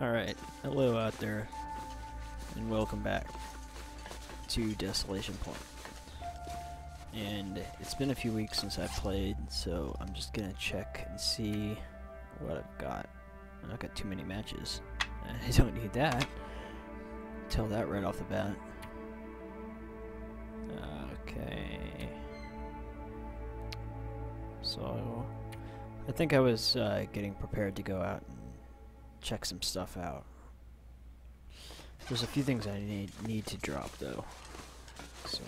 Alright, hello out there, and welcome back to Desolation Point. And it's been a few weeks since I played, so I'm just gonna check and see what I've got. I've got too many matches. I don't need that. Tell that right off the bat. Okay. So, I think I was getting prepared to go out and check some stuff out. There's a few things I need to drop though. So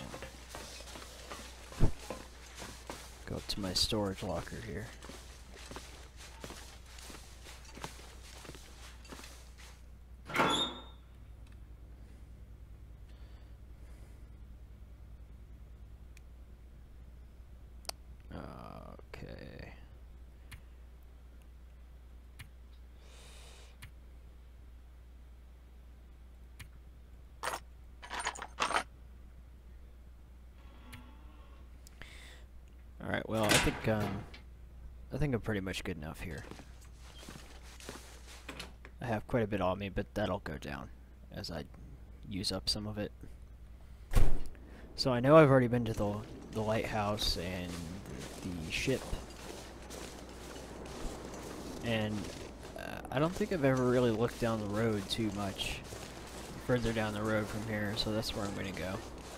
go up to my storage locker here. Okay. Alright, well, I think I'm pretty much good enough here. I have quite a bit on me, but that'll go down as I use up some of it. So I know I've already been to the lighthouse and the ship, and I don't think I've ever really looked down the road too much further down the road from here, so that's where I'm going to go.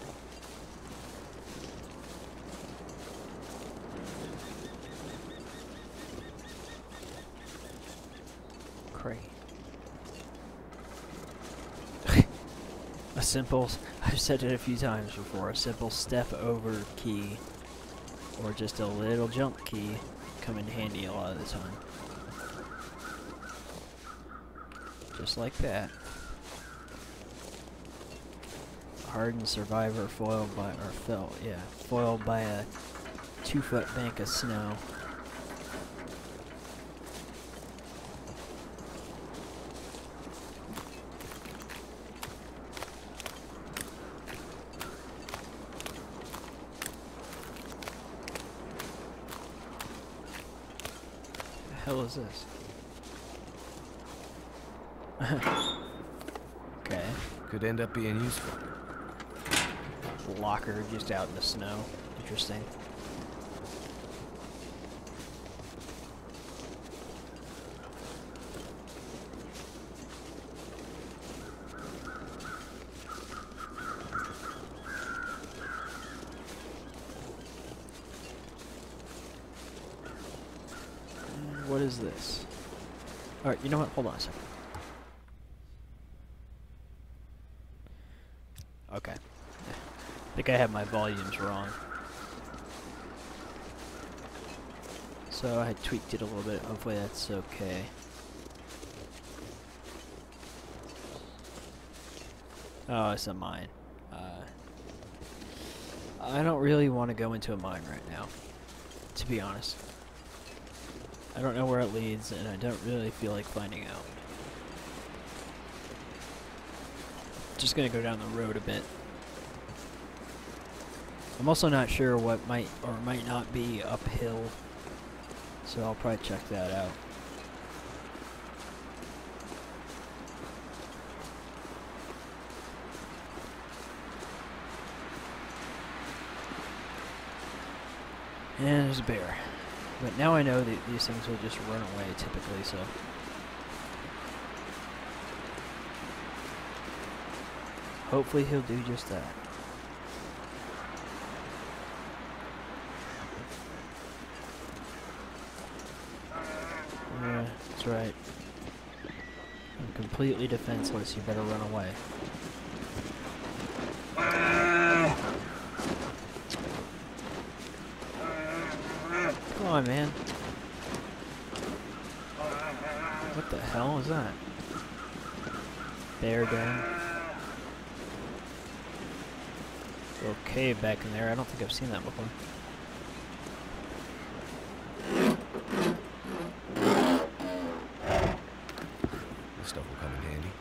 A simple, I've said it a few times before, a simple step over key or just a little jump key come in handy a lot of the time. Just like that. Hardened survivor foiled by, or fell, yeah, foiled by a 2-foot bank of snow. What the hell is this? Okay. Could end up being useful. Locker just out in the snow. Interesting. What is this? Alright, you know what? Hold on a second. Okay. I think I have my volumes wrong. So I tweaked it a little bit. Hopefully that's okay. Oh, it's a mine. I don't really want to go into a mine right now, to be honest. I don't know where it leads, and I don't really feel like finding out. Just gonna go down the road a bit. I'm also not sure what might or might not be uphill, so I'll probably check that out. And there's a bear. But now I know that these things will just run away typically, so. Hopefully he'll do just that. Yeah, that's right. I'm completely defenseless, you better run away. Come on, man. What the hell is that? Bear den. Little cave back in there. I don't think I've seen that before. This stuff will come in handy.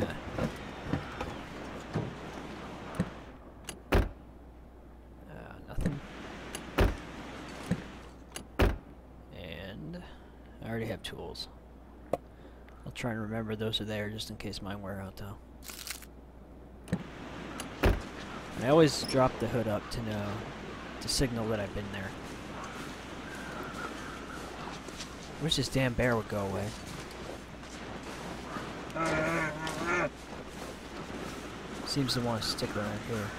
Nothing. And I already have tools. I'll try and remember those are there just in case mine wear out though. And I always drop the hood up to know, to signal that I've been there. Wish this damn bear would go away. Seems to want to stick around here.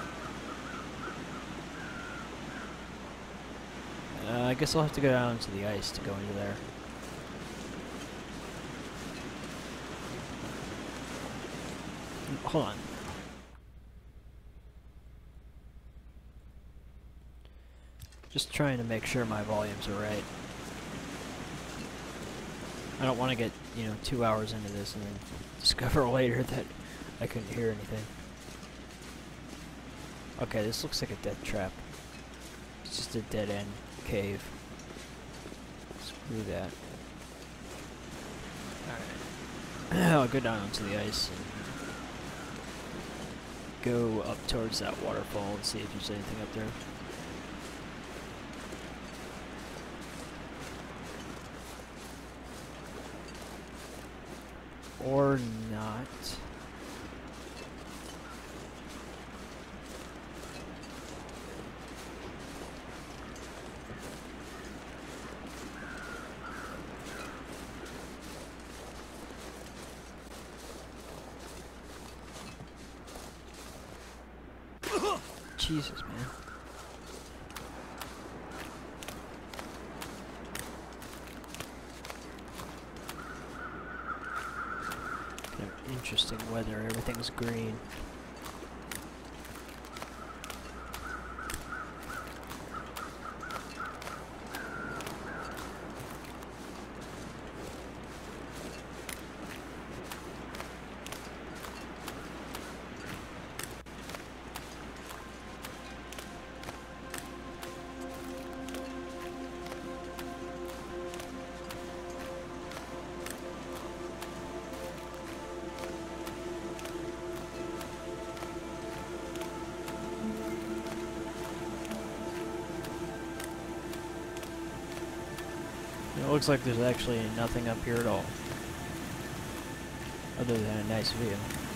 I guess I'll have to go down into the ice to go into there. Hold on. Just trying to make sure my volumes are right. I don't want to get, 2 hours into this and then discover later that I couldn't hear anything. Okay, this looks like a death trap. It's just a dead-end cave. Screw that. Alright. I'll go down onto the ice and go up towards that waterfall and see if there's anything up there. Or not. Jesus, man. Kind of interesting weather, everything's green. It looks like there's actually nothing up here at all, other than a nice view.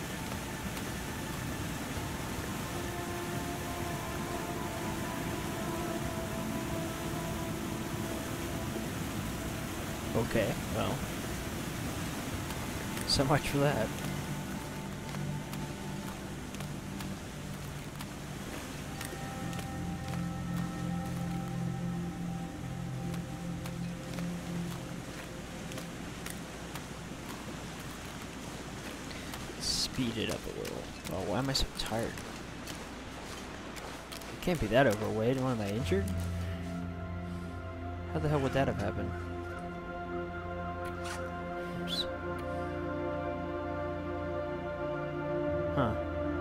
Okay, well, so much for that. Speed it up a little. Oh, why am I so tired? I can't be that overweight. What, am I injured? How the hell would that have happened? Oops. Huh.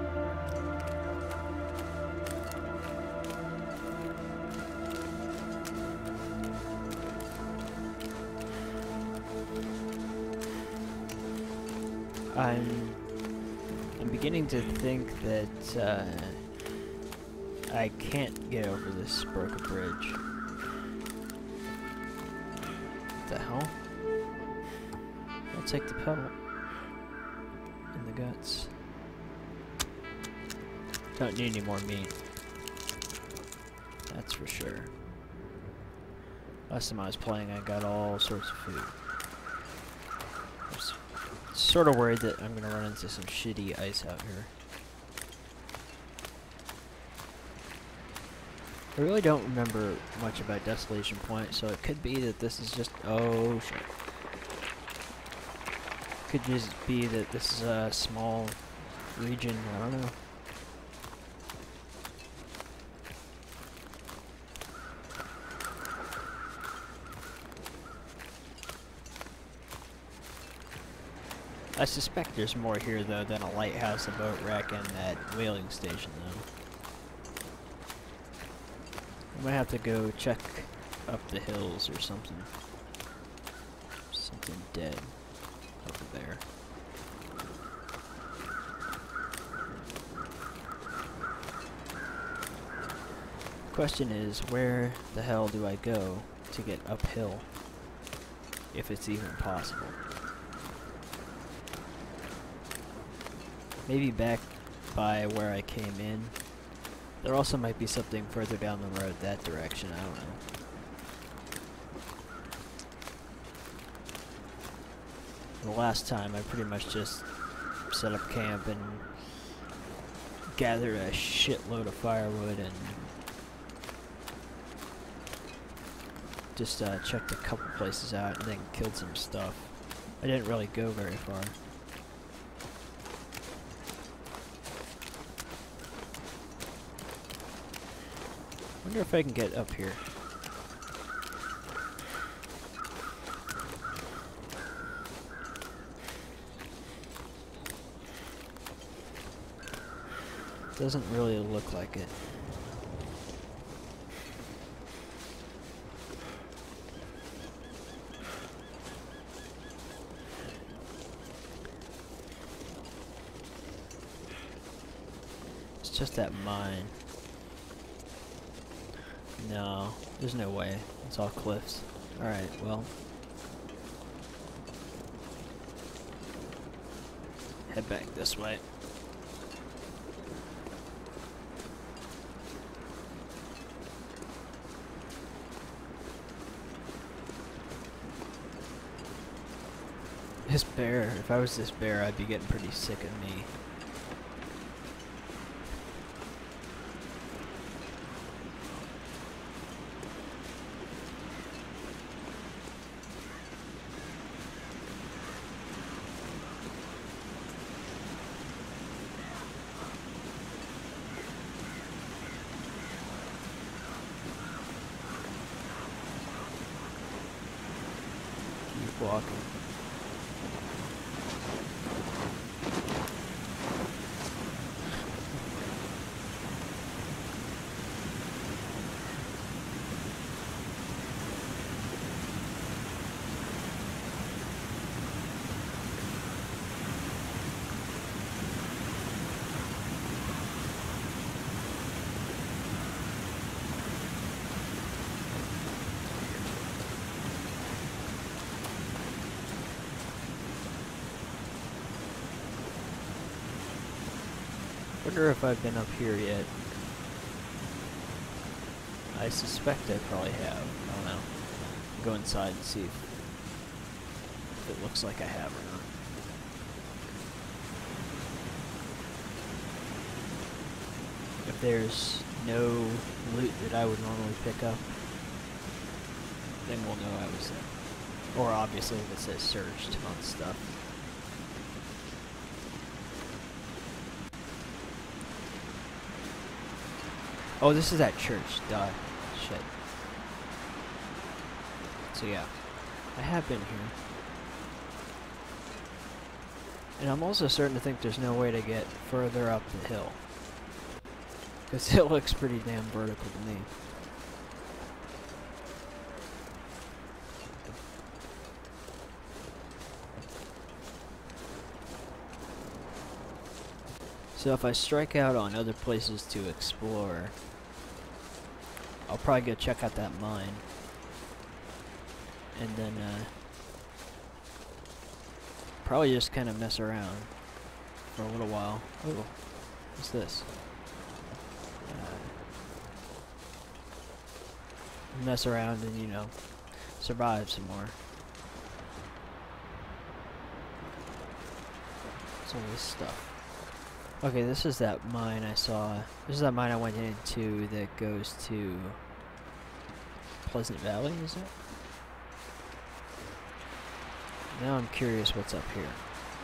I'm beginning to think that I can't get over this broken bridge. What the hell? I'll take the pebble in the guts. Don't need any more meat. That's for sure. Last time I was playing, I got all sorts of food. Sort of worried that I'm gonna run into some shitty ice out here. I really don't remember much about Desolation Point, so it could be that this is just... oh shit. Could just be that this is a small region, I don't know. I suspect there's more here, though, than a lighthouse, a boat wreck, and that whaling station, though. I might have to go check up the hills or something. Something dead over there. Question is, where the hell do I go to get uphill? If it's even possible. Maybe back by where I came in. There also might be something further down the road that direction, I don't know. The last time I pretty much just set up camp and gathered a shitload of firewood and just checked a couple places out and then killed some stuff. I didn't really go very far. Wonder if I can get up here. Doesn't really look like it. It's just that mine. No, there's no way. It's all cliffs. Alright, well. Head back this way. This bear, if I was this bear, I'd be getting pretty sick of me. Keep walking. Wonder if I've been up here yet. I suspect I probably have. I don't know. Go inside and see if it looks like I have or not. If there's no loot that I would normally pick up, then we'll know I was there. Or obviously if it says searched on stuff. Oh, this is that church. Duh. Shit. So yeah, I have been here. And I'm also starting to think there's no way to get further up the hill. Because it looks pretty damn vertical to me. So if I strike out on other places to explore, I'll probably go check out that mine. And then, probably just kind of mess around for a little while. Oh, what's this? Mess around and, you know, survive some more. What's all this stuff? Okay, this is that mine I saw. This is that mine I went into that goes to Pleasant Valley, is it? Now I'm curious what's up here.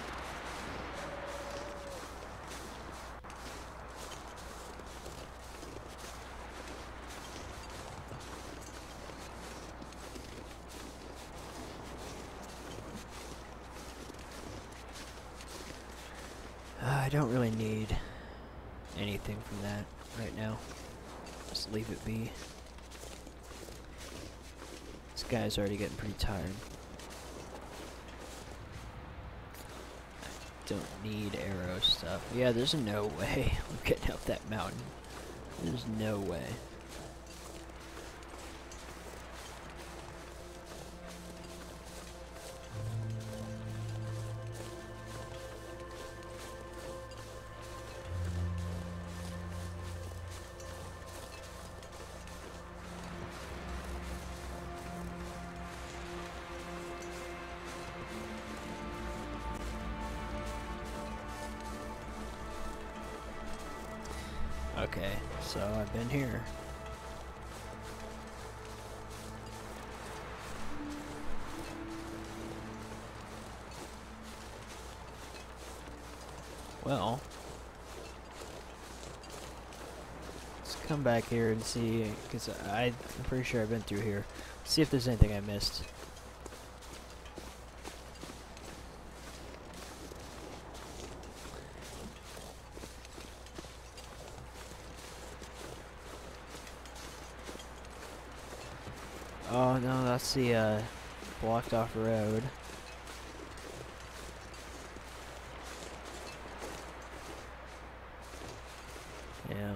I don't really need anything from that right now. Just leave it be. This guy's already getting pretty tired. I don't need arrow stuff. Yeah, there's no way I'm getting up that mountain. There's no way. Okay, so I've been here. Well, let's come back here and see, because I'm pretty sure I've been through here. See if there's anything I missed. Oh no, that's the blocked off road. Yeah.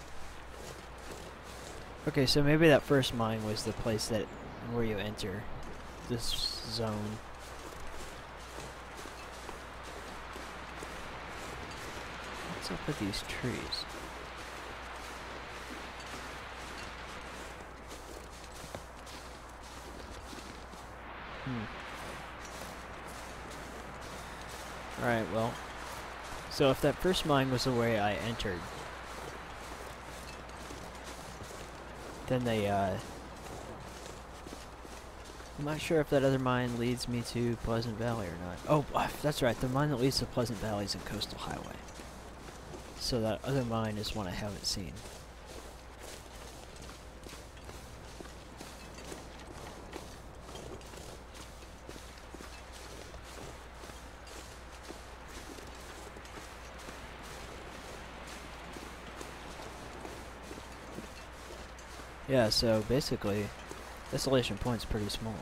Okay, so maybe that first mine was the place that where you enter this zone. What's up with these trees? Alright, well. So if that first mine was the way I entered, then they, I'm not sure if that other mine leads me to Pleasant Valley or not. Oh, that's right, the mine that leads to Pleasant Valley is in Coastal Highway. So that other mine is one I haven't seen. Yeah, so basically, Desolation Point's pretty small.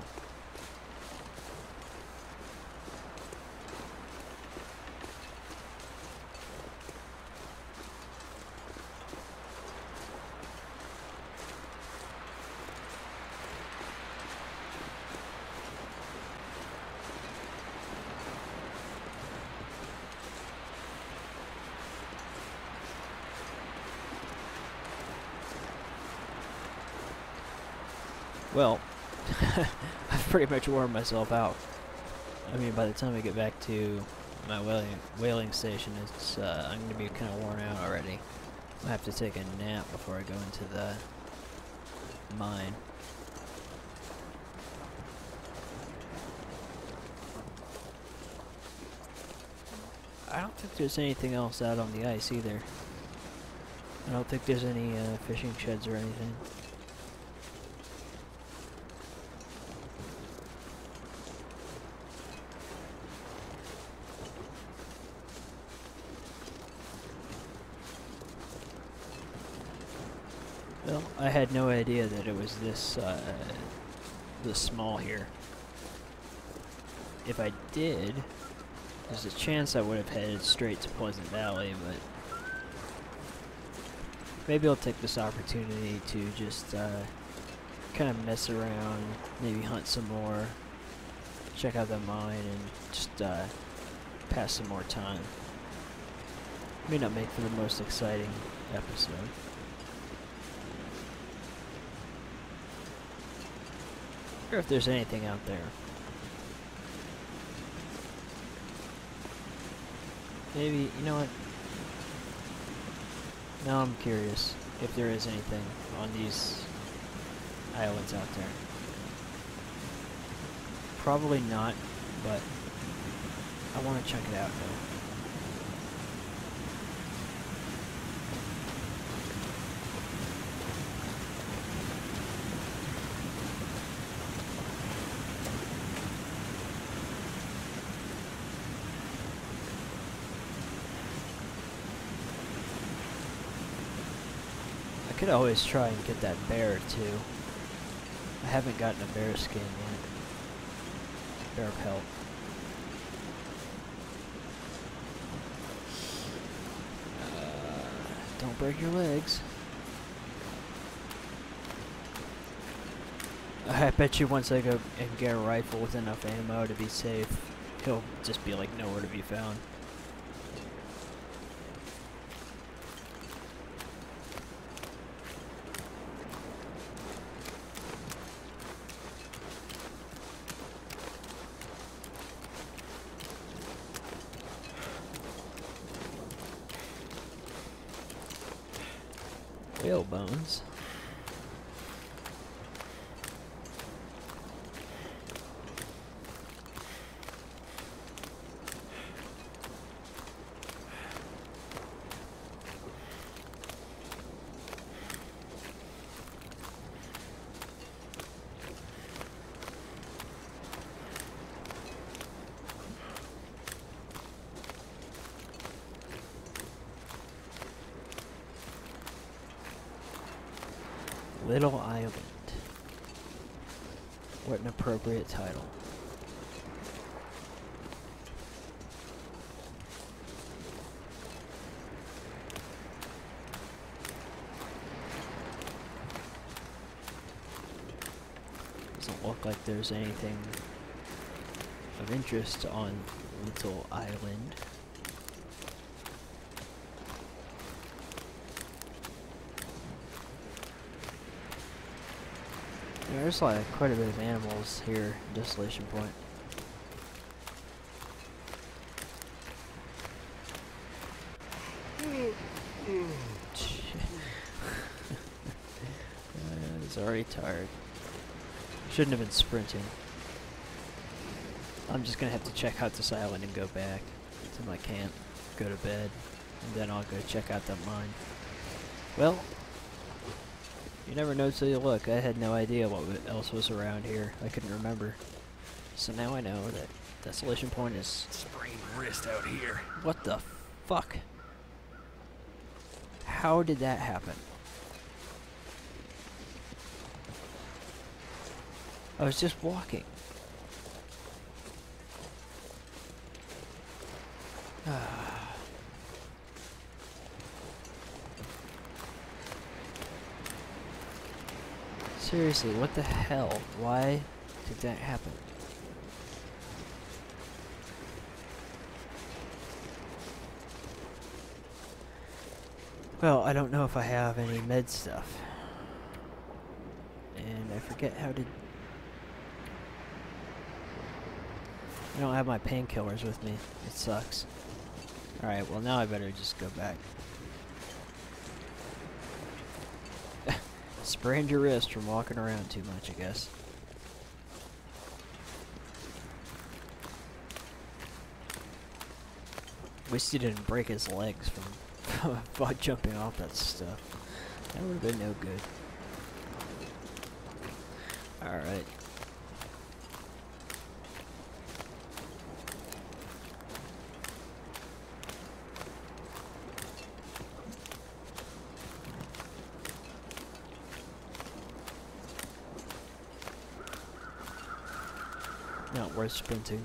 Well, I've pretty much worn myself out. I mean, by the time I get back to my whaling station, it's I'm going to be kind of worn out already. I have to take a nap before I go into the mine. I don't think there's anything else out on the ice either. I don't think there's any fishing sheds or anything. Well, I had no idea that it was this small here. If I did, there's a chance I would have headed straight to Pleasant Valley, but maybe I'll take this opportunity to just kind of mess around, maybe hunt some more, check out the mine, and just pass some more time. May not make for the most exciting episode. Or if there's anything out there. Maybe, you know what? Now I'm curious if there is anything on these islands out there. Probably not, but I want to check it out though. I could always try and get that bear too. I haven't gotten a bear skin yet. Bear pelt. Don't break your legs. I bet you once I go and get a rifle with enough ammo to be safe, he'll just be like nowhere to be found. Whale bones. Little Island. What an appropriate title. Doesn't look like there's anything of interest on Little Island. There's like quite a bit of animals here in Desolation Point. He's already tired. Shouldn't have been sprinting. I'm just gonna have to check out this island and go back to my camp, go to bed, and then I'll go check out that mine. Well, you never know till you look. I had no idea what else was around here. I couldn't remember. So now I know that Desolation Point is... Sprained wrist out here. What the fuck? How did that happen? I was just walking. Seriously, what the hell? Why did that happen? Well, I don't know if I have any med stuff. And I forget how to... I don't have my painkillers with me. It sucks. Alright, well now I better just go back. Sprained your wrist from walking around too much, I guess. Wish he didn't break his legs from jumping off that stuff. That would have been no good. Alright. Not worth sprinting.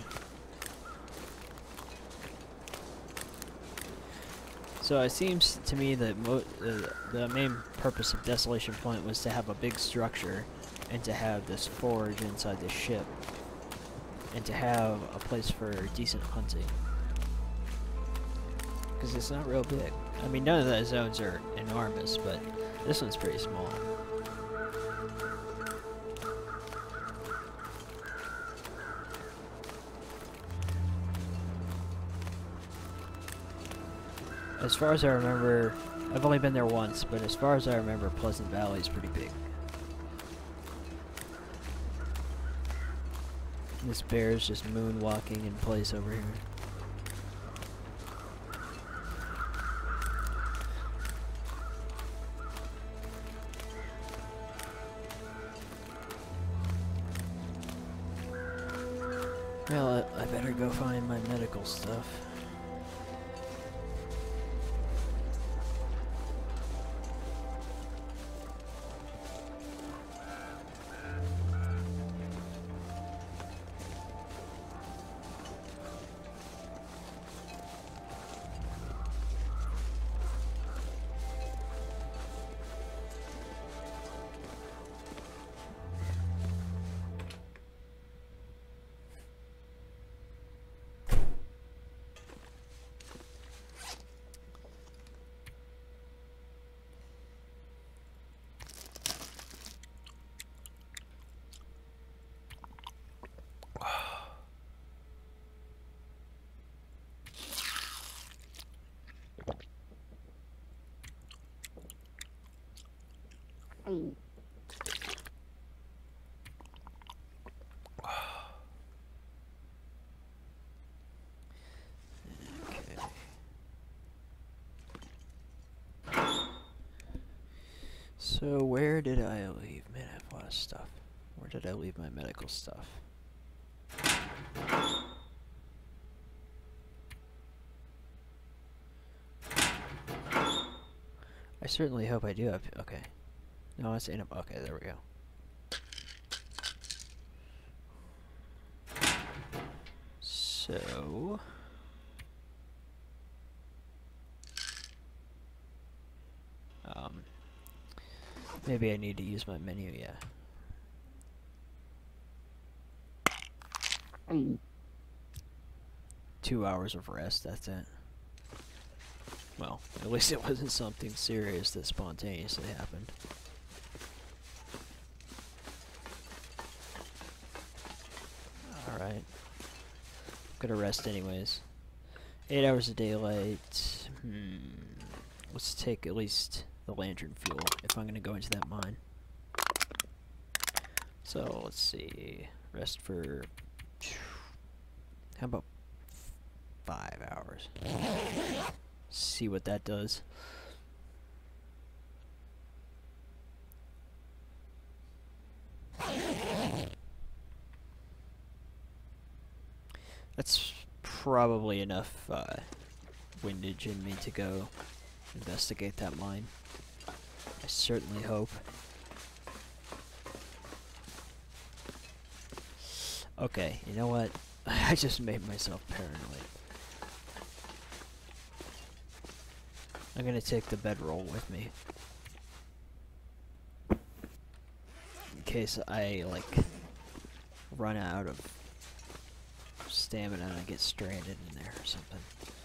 So it seems to me that the main purpose of Desolation Point was to have a big structure and to have this forge inside the ship and to have a place for decent hunting. Because it's not real big. I mean, none of the zones are enormous, but this one's pretty small. As far as I remember, I've only been there once, but as far as I remember, Pleasant Valley is pretty big. This bear is just moonwalking in place over here. Well, I better go find my medical stuff. So where did I leave? Man, I have a lot of stuff. Where did I leave my medical stuff? I certainly hope I do have. Okay. No, it's in a. Okay, there we go. So. Maybe I need to use my menu, yeah. 2 hours of rest, that's it. Well, at least it wasn't something serious that spontaneously happened. Alright. I'm gonna rest anyways. 8 hours of daylight. Let's take at least the lantern fuel if I'm gonna go into that mine. So let's see. Rest for how about 5 hours? See what that does. That's probably enough windage in me to go investigate that mine. I certainly hope. Okay, you know what? I just made myself paranoid. I'm gonna take the bedroll with me. In case I, like, run out of stamina and I get stranded in there or something.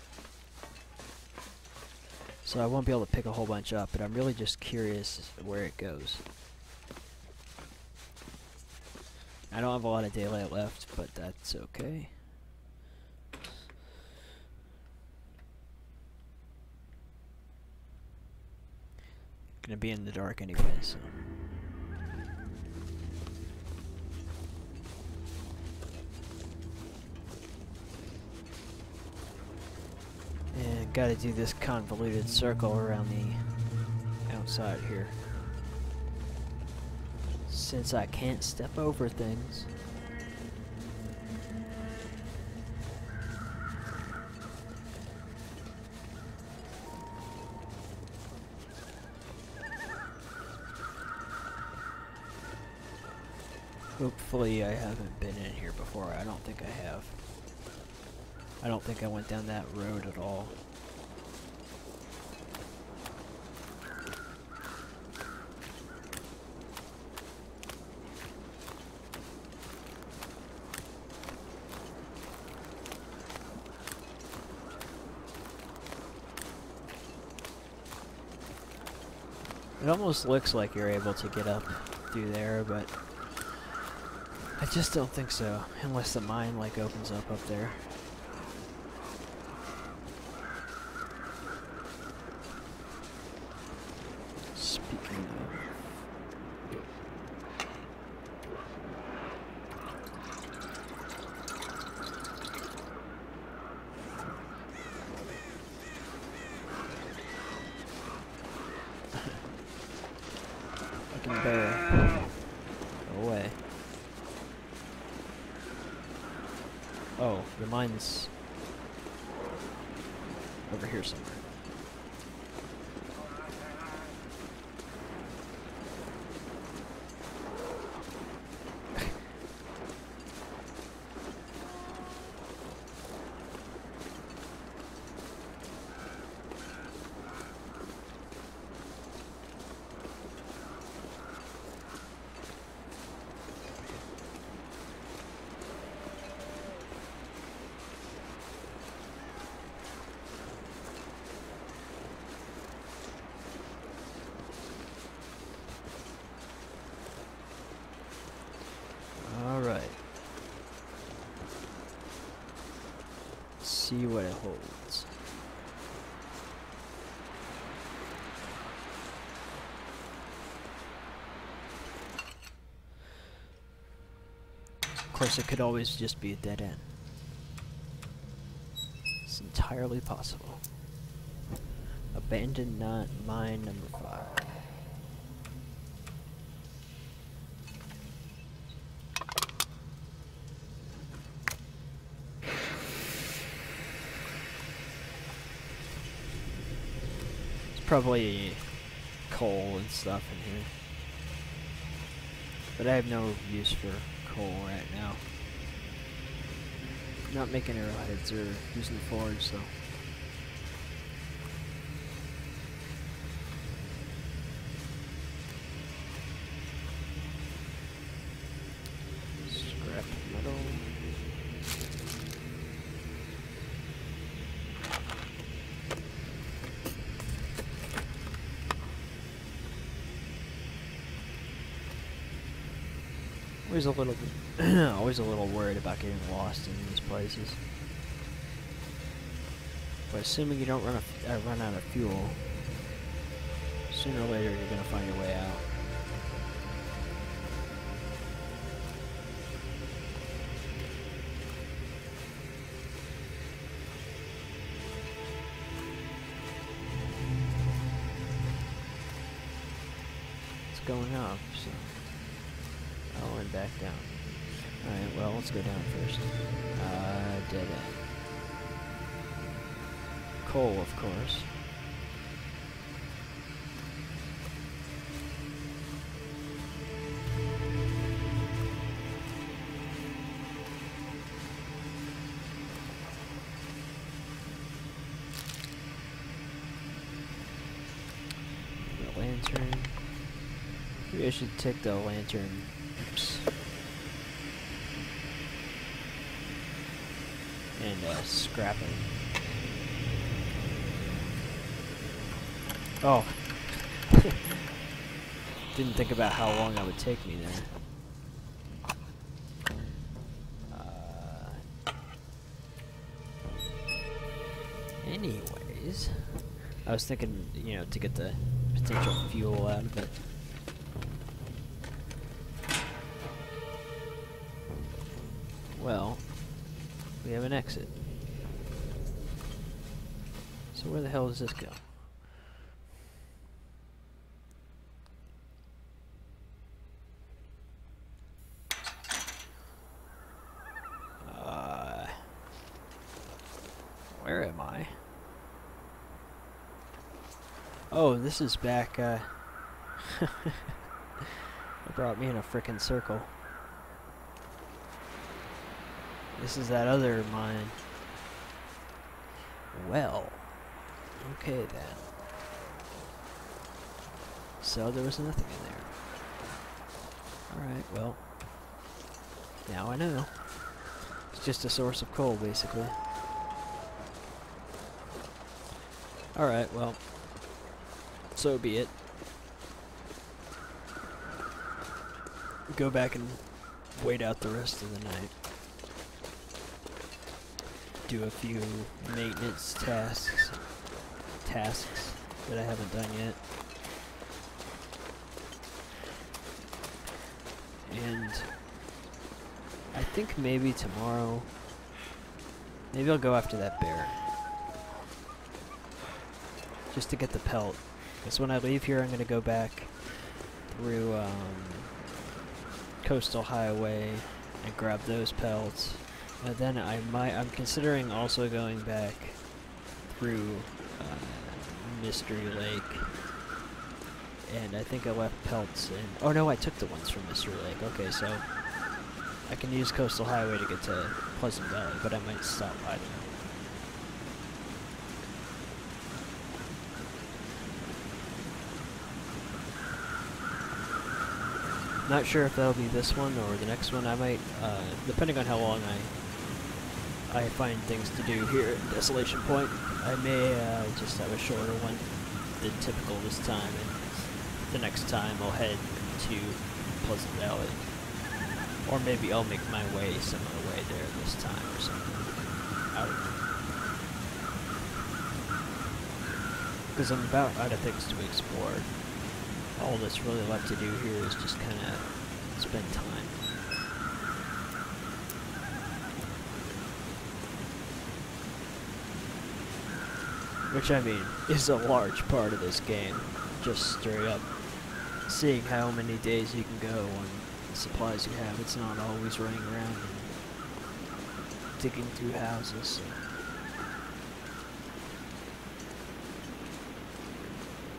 So I won't be able to pick a whole bunch up, but I'm really just curious where it goes. I don't have a lot of daylight left, but that's okay. Gonna be in the dark anyway, so. And gotta do this convoluted circle around the outside here. Since I can't step over things. Hopefully I haven't been in here before. I don't think I have. I don't think I went down that road at all. It almost looks like you're able to get up through there, but I just don't think so, unless the mine like opens up there. Speaking of, fucking bear, go away. Oh, the mine's over here somewhere. See what it holds. Of course, it could always just be a dead end. It's entirely possible. Abandoned mine number 5. probably coal and stuff in here. But I have no use for coal right now. I'm not making arrowheads or using the forge, so. Scrap metal. Always a little worried about getting lost in these places. But assuming you don't run out of fuel, sooner or later you're gonna find your way out. It's going up, so. Oh, and back down. Alright, well, let's go down first. Dead end. Coal, of course. The lantern. Maybe I should take the lantern. Oops. And scrap it. Oh. Didn't think about how long that would take me there. Anyways, I was thinking, you know, to get the potential fuel out of it. Well, we have an exit. So where the hell does this go? Where am I? Oh, this is back, it brought me in a frickin' circle. This is that other mine. Well, okay then. So there was nothing in there. Alright, well. Now I know. It's just a source of coal, basically. Alright, well. So be it. Go back and wait out the rest of the night. Do a few maintenance tasks that I haven't done yet. And I think maybe tomorrow, maybe I'll go after that bear. Just to get the pelt. Because when I leave here, I'm going to go back through Coastal Highway and grab those pelts. And then I'm considering also going back through Mystery Lake. And I think I left pelts in... Oh no, I took the ones from Mystery Lake. Okay, so I can use Coastal Highway to get to Pleasant Valley, but I might stop by there. Not sure if that'll be this one or the next one. I might, depending on how long I find things to do here at Desolation Point, I may just have a shorter one than typical this time, and the next time I'll head to Pleasant Valley. Or maybe I'll make my way some other way there this time or something. I don't know. Because I'm about out of things to explore. All that's really left to do here is just kind of spend time. Which, I mean, is a large part of this game. Just straight up seeing how many days you can go on the supplies you have. It's not always running around and digging through houses. So.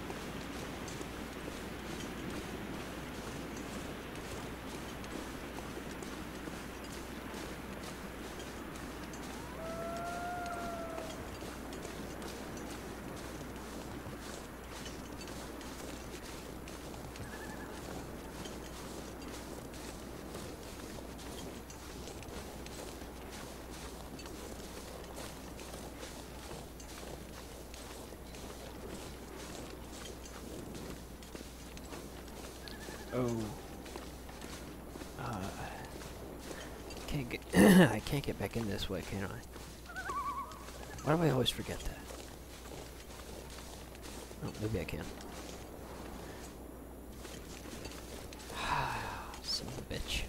Oh. Can't get. I can't get back in this way, can I? Why do I always forget that? Oh, maybe I can. Son of a bitch.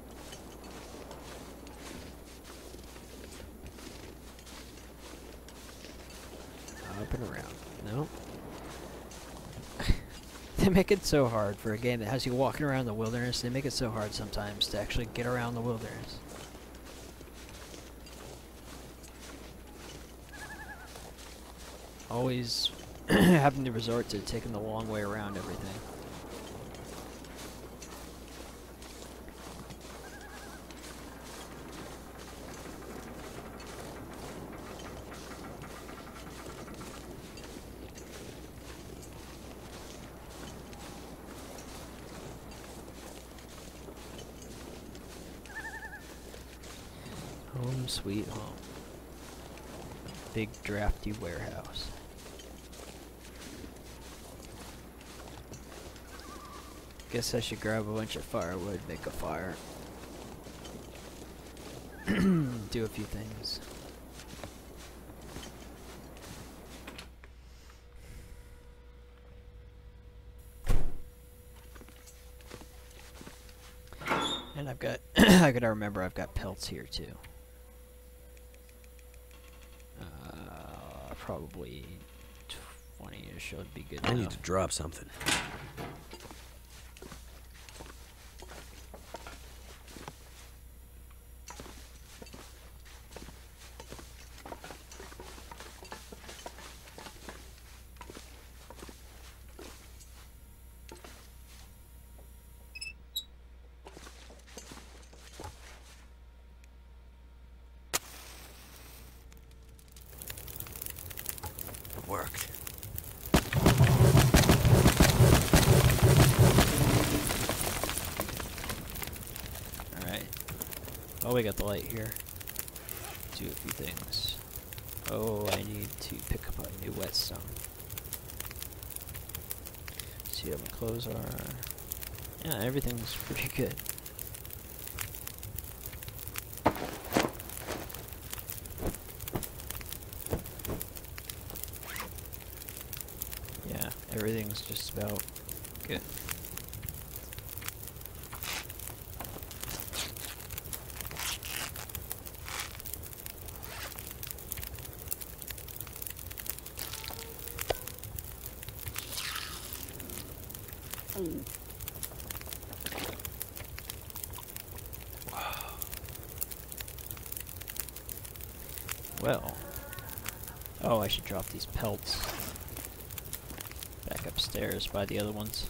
Up and around. No. They make it so hard for a game that has you walking around the wilderness. They make it so hard sometimes to actually get around the wilderness. Always having to resort to taking the long way around everything. Home sweet home. Big drafty warehouse. Guess I should grab a bunch of firewood, make a fire. Do a few things. And I've got, I gotta remember I've got pelts here too. Probably 20-ish would be good. I need to drop something. Worked. Alright. Oh, we got the light here. Do a few things. Oh, I need to pick up a new whetstone. See how my clothes are. Yeah, everything's pretty good. Yeah, everything's just about good. Well, oh, I should drop these pelts back upstairs by the other ones.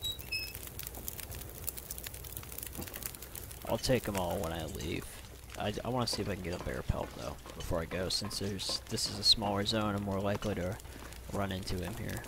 I'll take them all when I leave. I want to see if I can get a bear pelt though before I go, since this is a smaller zone. I'm more likely to run into him here.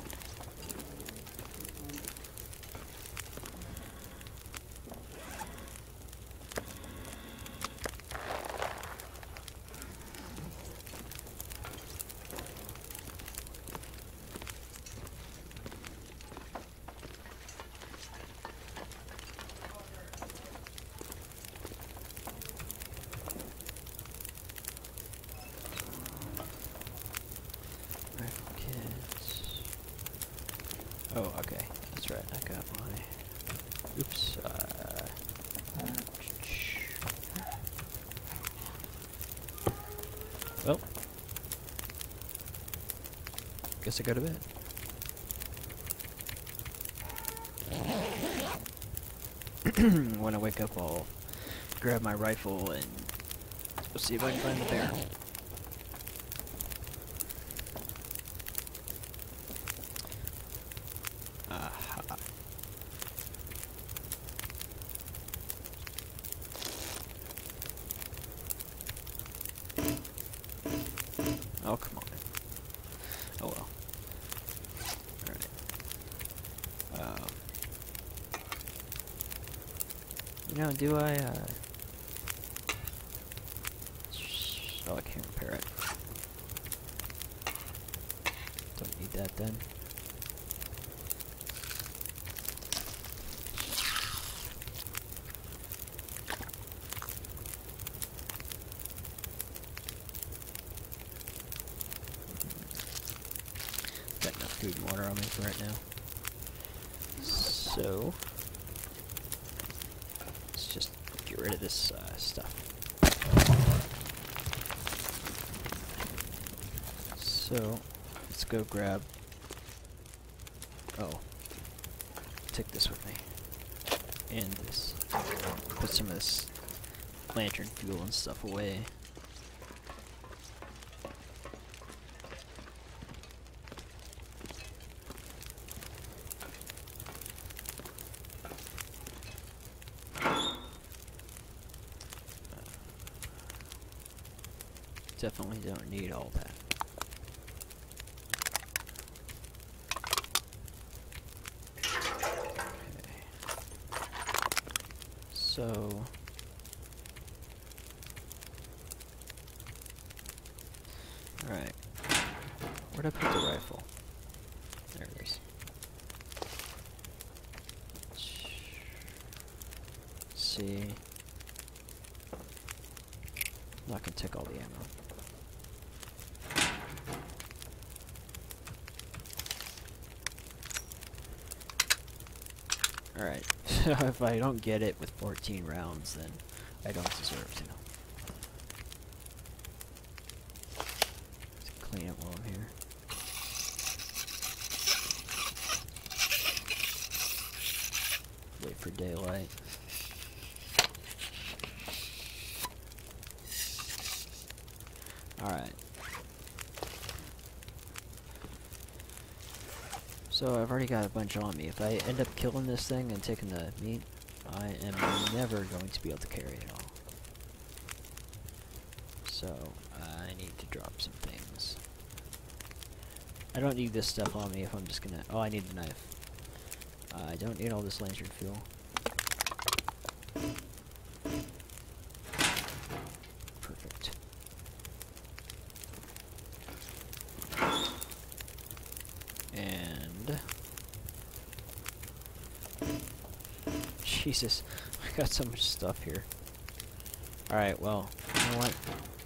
Oh, okay. That's right. I got my... Oops. Well. Guess I go to bed. When I wake up, I'll grab my rifle and we'll see if I can find the bear. Oh, come on. Oh, well. Alright. You know, do I, oh, I can't repair it. Don't need that then. food and water on me for right now. So let's just get rid of this stuff. So let's go grab. Oh, take this with me. And this. Put some of this lantern fuel and stuff away. Definitely don't need all that. So alright. Where'd I put the rifle? There it is. Let's see. I'm not gonna take all the ammo. Alright. If I don't get it with 14 rounds, then I don't deserve to. Let's clean it while I'm here. Wait for daylight. Alright. So I've already got a bunch on me. If I end up killing this thing and taking the meat, I am never going to be able to carry it all. So I need to drop some things. I don't need this stuff on me if I'm just gonna... Oh, I need a knife. I don't need all this lantern fuel. Perfect. And... Jesus, I got so much stuff here. Alright, well, you know what?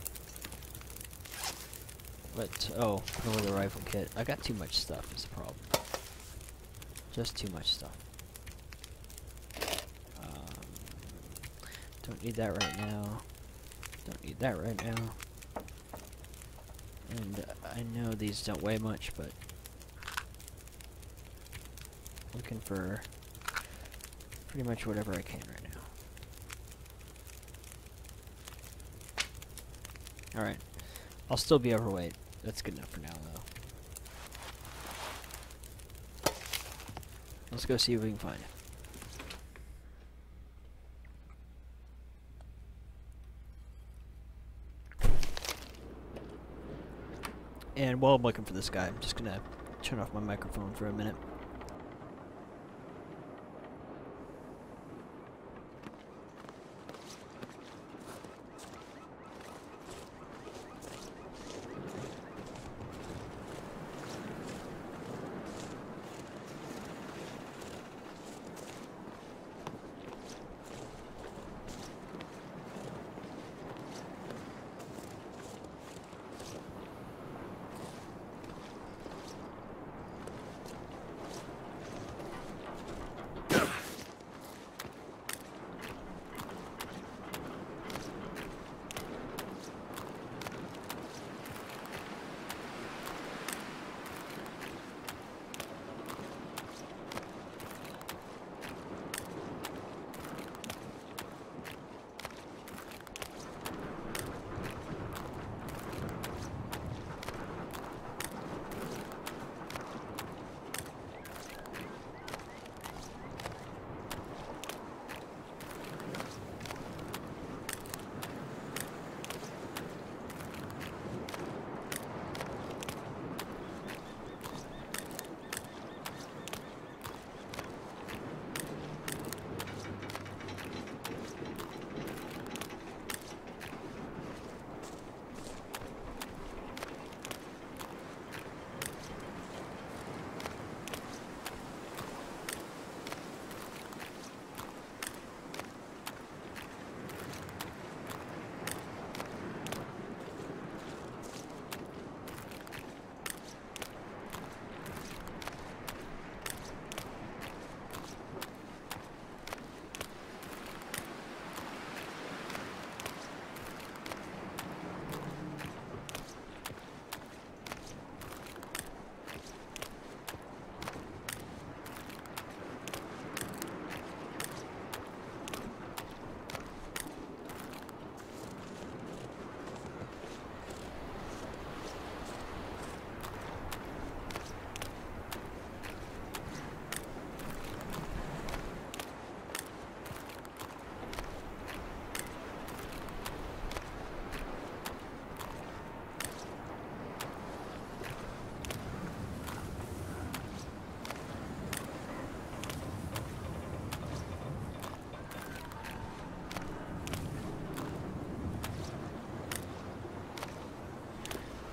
Oh, put away the rifle kit. I got too much stuff is the problem. Just too much stuff. Don't need that right now. Don't need that right now. And I know these don't weigh much, but looking for pretty much whatever I can right now. Alright. I'll still be overweight. That's good enough for now, though. Let's go see if we can find it. And while I'm looking for this guy, I'm just gonna turn off my microphone for a minute.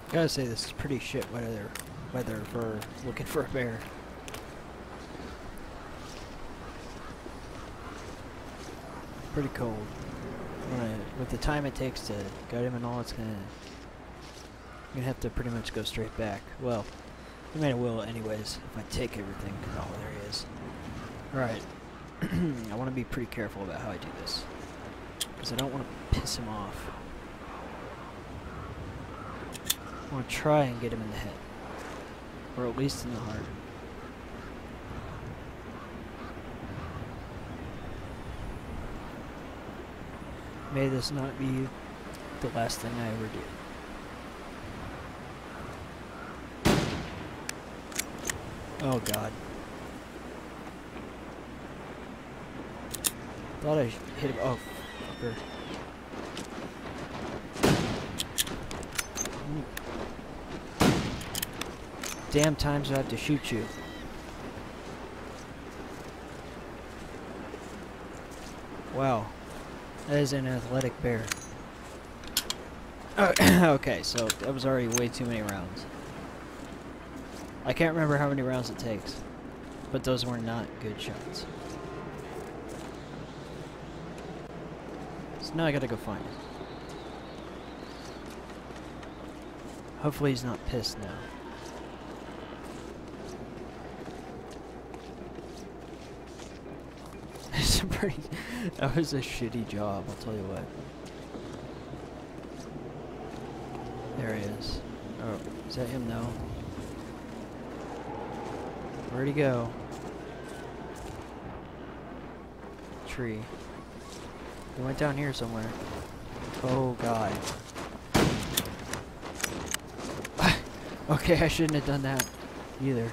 Gotta say, this is pretty shit weather for looking for a bear. Pretty cold. With the time it takes to gut him and all, it's gonna have to pretty much go straight back. Well, I mean, I will anyways if I take everything. Oh, there he is. Alright. I want to be pretty careful about how I do this, because I don't want to piss him off. I want to try and get him in the head, or at least in the heart. May this not be the last thing I ever do. Oh god. Thought I hit him. Oh, fucker. Damn times I have to shoot you. Wow. That is an athletic bear. Okay, so that was already way too many rounds. I can't remember how many rounds it takes, but those were not good shots. So now I gotta go find him. Hopefully he's not pissed now. That was a shitty job, I'll tell you what. There he is. Oh, is that him now? Where'd he go? Tree. He went down here somewhere. Oh god. Okay, I shouldn't have done that either.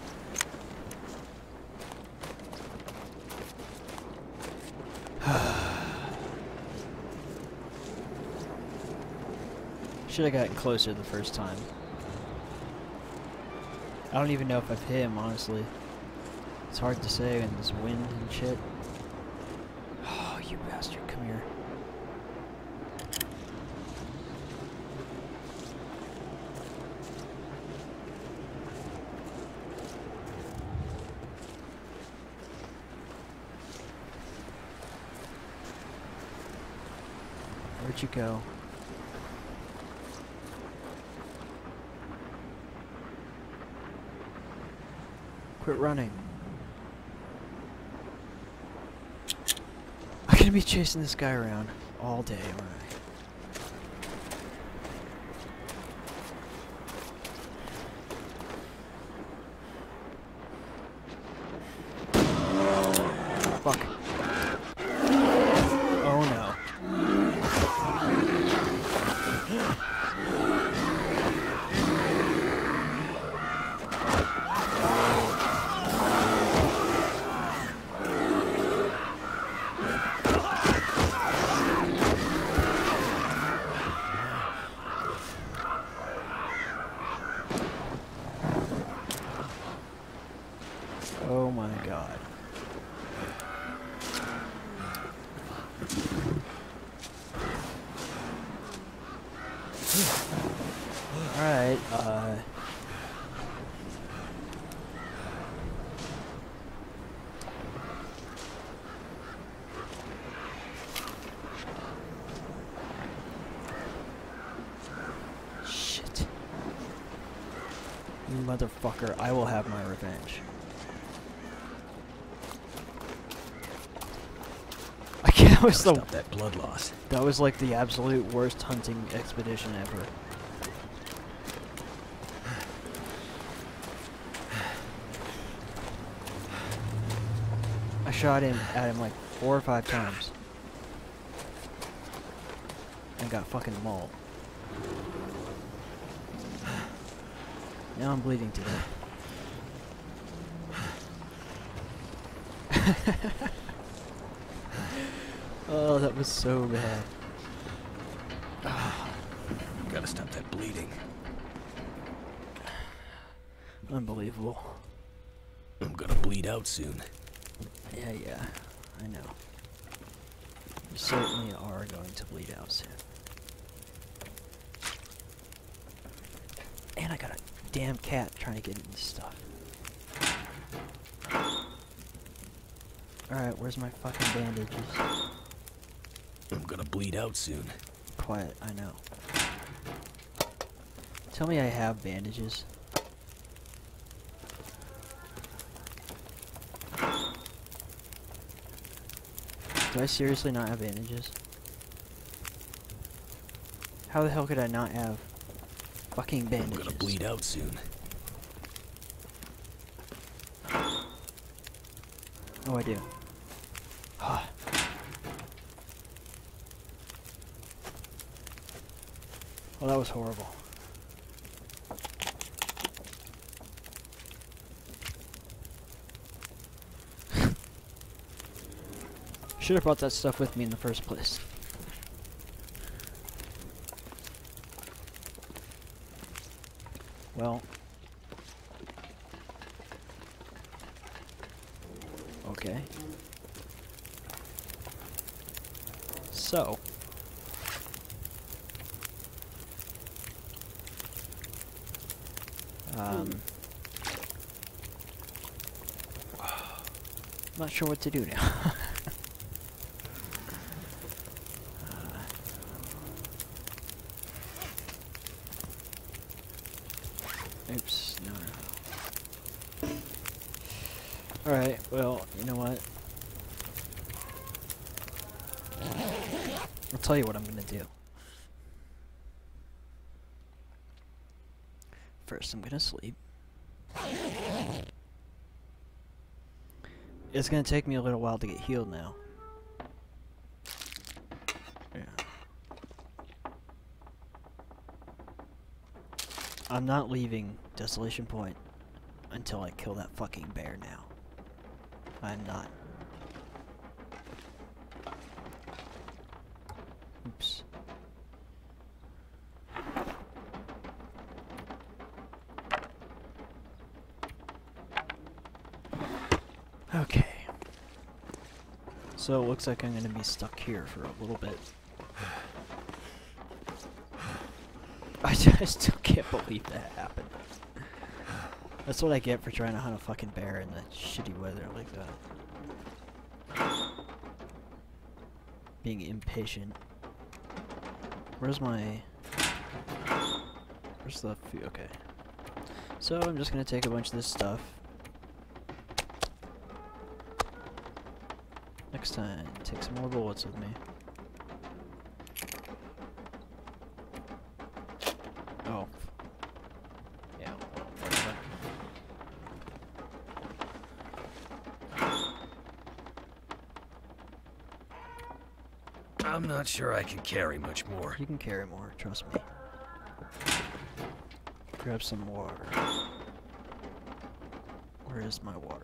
Should have gotten closer the first time. I don't even know if I've hit him, honestly. It's hard to say in this wind and shit. Oh, you bastard, come here. Where'd you go? Quit running. I'm gonna be chasing this guy around all day, aren't I? Fuck. Oh no. Oh my god. Alright, shit. You motherfucker, I will have my revenge. That was Stop that blood loss. That was like the absolute worst hunting expedition ever. I shot at him like 4 or 5 times. And got fucking mauled. Now I'm bleeding to death. Oh, that was so bad. Gotta stop that bleeding. Unbelievable. I'm gonna bleed out soon. Yeah, I know. You certainly are going to bleed out soon. And I got a damn cat trying to get in this stuff. Alright, where's my fucking bandages? I'm gonna bleed out soon. Quiet, I know. Tell me I have bandages. Do I seriously not have bandages? How the hell could I not have fucking bandages? I'm gonna bleed out soon. Oh, I do. Well, that was horrible. Should have brought that stuff with me in the first place. Well. Okay. So. I'm not sure what to do now. Oops, no. Alright, well, you know what? I'll tell you what I'm gonna do. First, I'm gonna sleep. It's gonna take me a little while to get healed now. Yeah. I'm not leaving Desolation Point until I kill that fucking bear now. I'm not. Oops. Okay. So it looks like I'm gonna be stuck here for a little bit. I still can't believe that happened. That's what I get for trying to hunt a fucking bear in that shitty weather like that. Being impatient. Where's the food? Okay. So I'm just gonna take a bunch of this stuff. Next time, take some more bullets with me. Oh. Yeah, well, whatever. I'm not sure I can carry much more. You can carry more, trust me. Grab some water. Where is my water?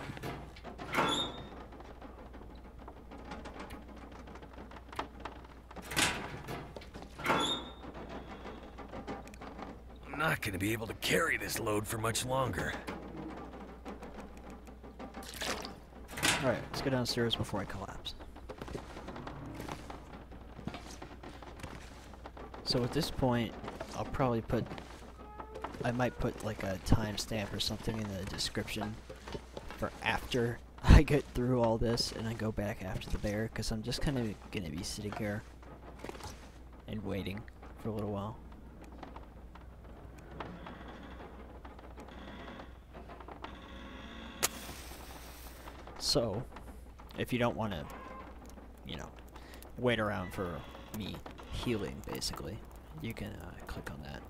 I'm not gonna be able to carry this load for much longer. Alright, let's go downstairs before I collapse. So at this point, I'll probably I might put like a timestamp or something in the description for after I get through all this and I go back after the bear, because I'm just kind of gonna be sitting here and waiting for a little while. So, if you don't want to, you know, wait around for me healing, basically, you can click on that.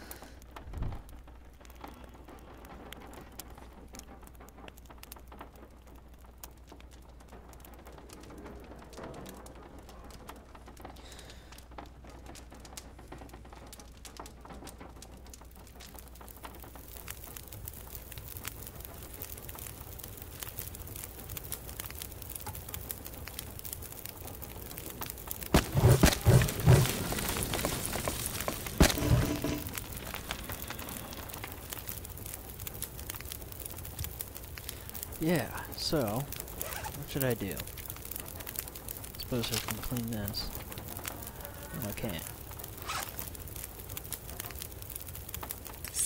Yeah, so, what should I do? Suppose I can clean this. No, I can't.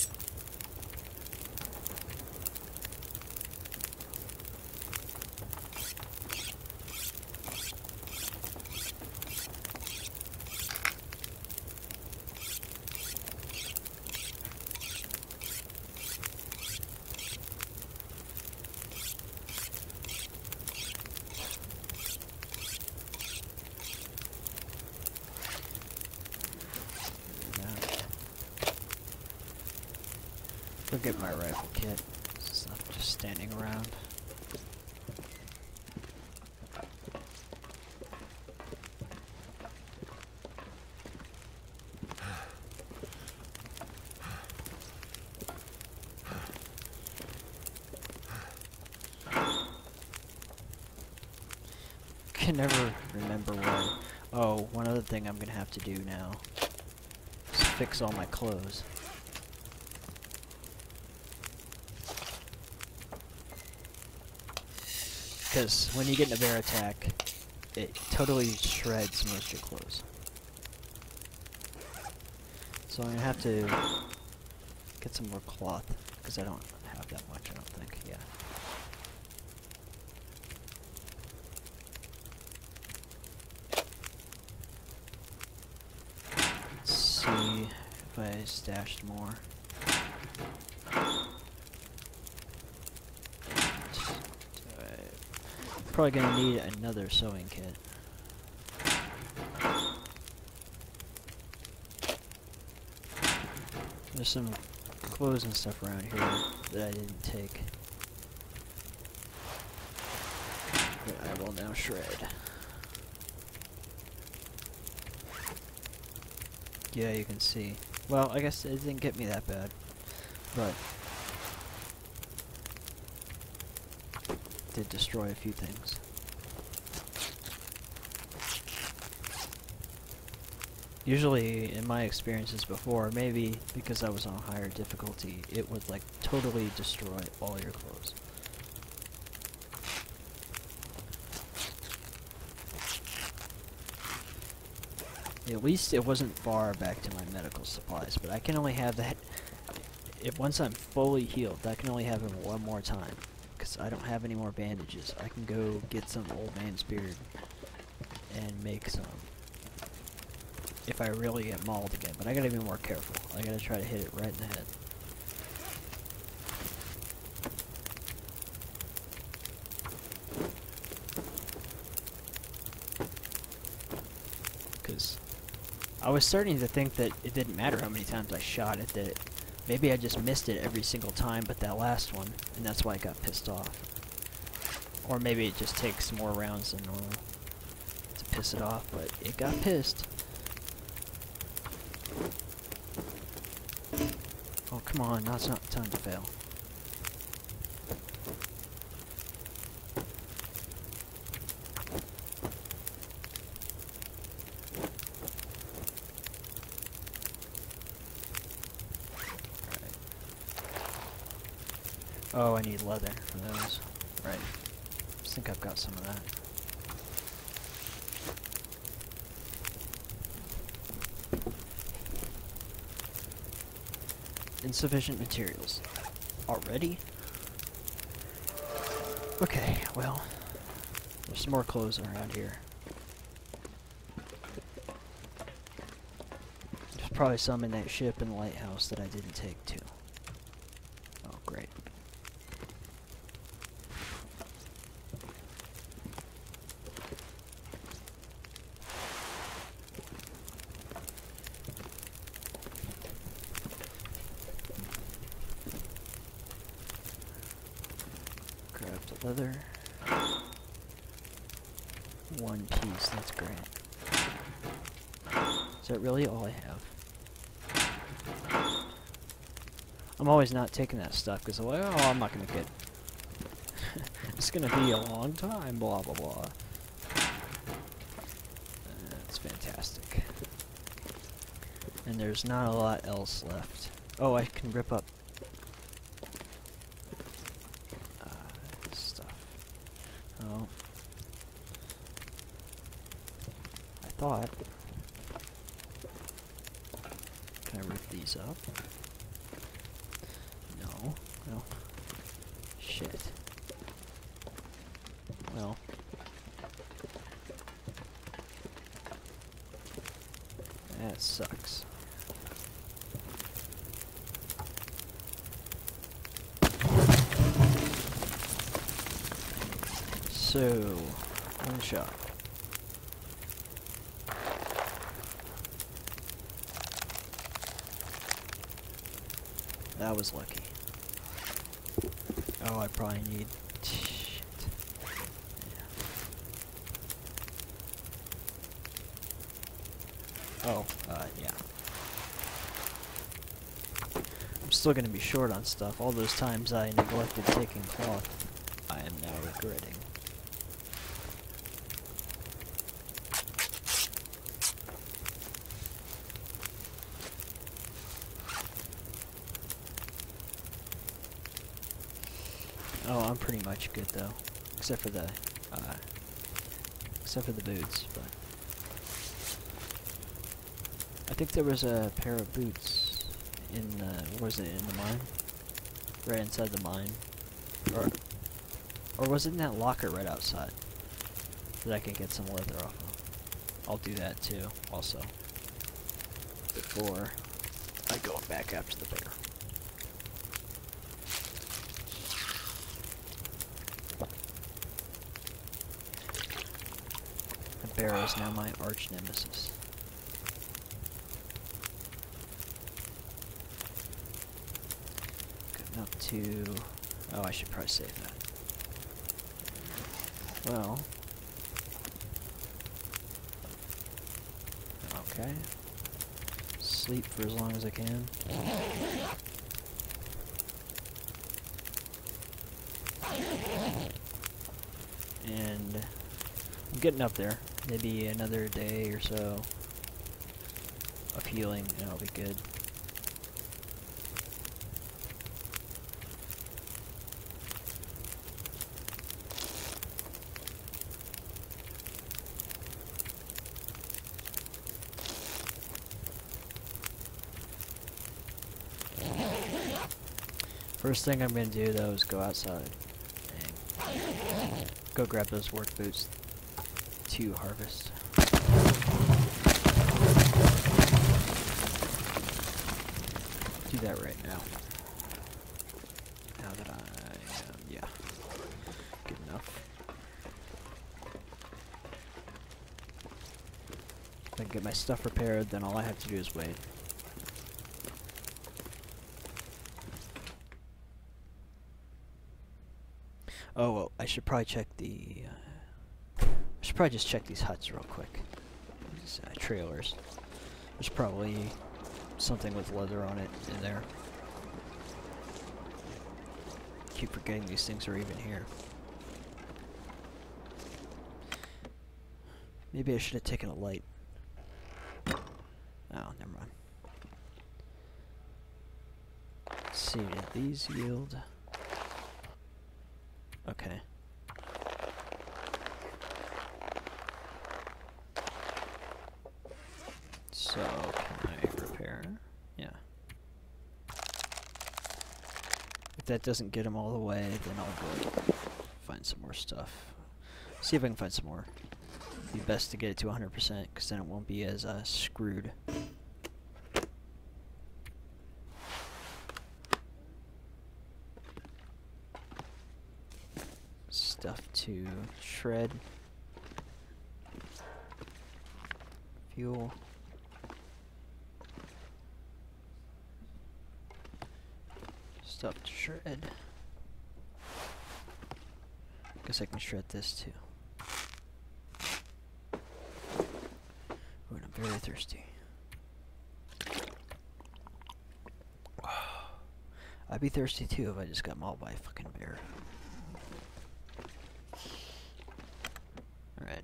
go get my rifle kit. It's not just standing around. Can never remember where. Oh, one other thing I'm gonna have to do now is fix all my clothes. Because when you get in a bear attack, it totally shreds most of your clothes. So I'm gonna have to get some more cloth, because I don't have that much, I don't think, yeah. Let's see if I stashed more. Probably gonna need another sewing kit. There's some clothes and stuff around here that I didn't take. That I will now shred. Yeah, you can see. Well, I guess it didn't get me that bad, but did destroy a few things. Usually, in my experiences before, maybe because I was on higher difficulty, it would like totally destroy all your clothes. At least it wasn't far back to my medical supplies, but I can only have that once I'm fully healed. I can only have him one more time. Because I don't have any more bandages. I can go get some old man's beard and make some if I really get mauled again. But I gotta be more careful. I gotta try to hit it right in the head. Because I was starting to think that it didn't matter how many times I shot it, that maybe I just missed it every single time but that last one, and that's why I got pissed off. Or maybe it just takes more rounds than normal to piss it off, but it got pissed. Oh, come on, now it's not time to fail. Oh, I need leather for those. Right. I think I've got some of that. Insufficient materials. Already? Okay, well, there's some more clothes around here. There's probably some in that ship in the lighthouse that I didn't take too. Oh, great. Leather. One piece, that's great. Is that really all I have? I'm always not taking that stuff because I'm like, oh, I'm not gonna get it's gonna be a long time, blah blah blah. That's fantastic. And there's not a lot else left. Oh, I can rip up oh. I thought. Can I rip these up? No. No. Shit. Well. That sucks. So, one shot. That was lucky. Oh, I probably need... Shit. Yeah. Oh, yeah. I'm still gonna be short on stuff. All those times I neglected taking cloth, I am now regretting. Oh, I'm pretty much good though, except for the boots. But I think there was a pair of boots in what was it, in the mine, right inside the mine, or was it in that locker right outside that I can get some leather off of? I'll do that too, also, before I go back after the bear. The bear is now my arch nemesis. Getting up to... Oh, I should probably save that. Well... Okay. Sleep for as long as I can. And... I'm getting up there. Maybe another day or so of healing and I'll be good. First thing I'm gonna do though is go outside and go grab those work boots to harvest. Do that right now. Now that I am, yeah, good enough. If I can get my stuff repaired, then all I have to do is wait. Oh, well, I should probably check the, I should probably just check these huts real quick. These trailers. There's probably something with leather on it in there. Keep forgetting these things are even here. Maybe I should have taken a light. Oh, never mind. Let's see, did these yield? Okay. So, can I repair? Yeah. If that doesn't get them all the way, then I'll go find some more stuff. See if I can find some more. It'd be best to get it to 100%, because then it won't be as screwed. Stuff to shred. Fuel. Stuff to shred. Guess I can shred this too. Ooh, and I'm very thirsty. I'd be thirsty too if I just got mauled by a fucking bear. Alright.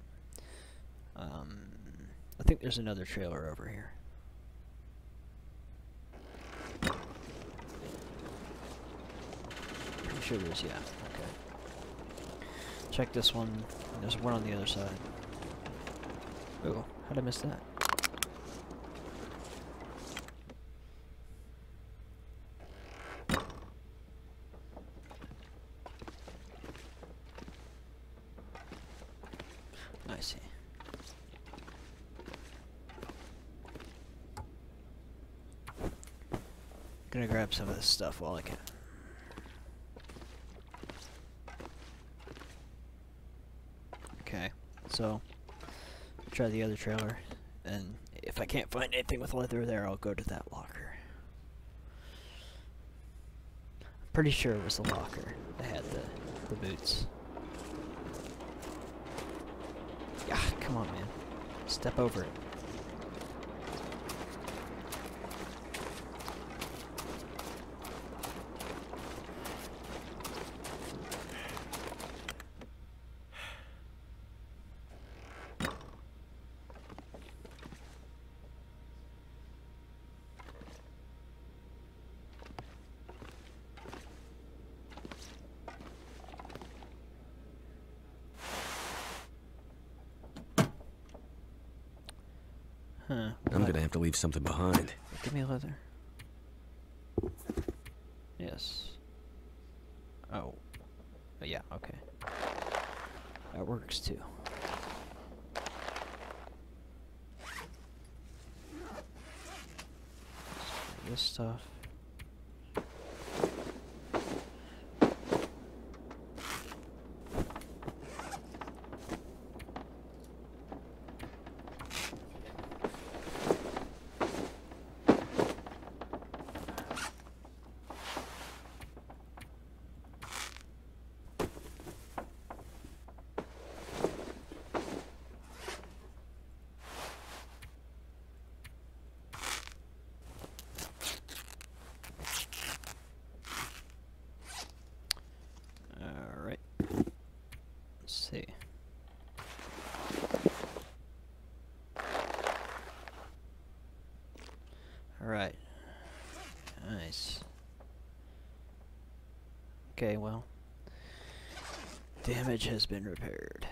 I think there's another trailer over here. Pretty sure there's, yeah, okay. Check this one. There's one on the other side. Oh, how'd I miss that? I see. Gonna grab some of this stuff while I can. Okay, so try the other trailer, and if I can't find anything with leather there, I'll go to that locker. I'm Pretty sure it was the locker that had the boots. Yeah, come on, man. Step over it. Huh. I'm gonna have to leave something behind. Give me a leather. Yes. Oh. Yeah, okay. That works too. This stuff. Alright. Let's see. Alright. Nice. Okay, well. Damage has been repaired.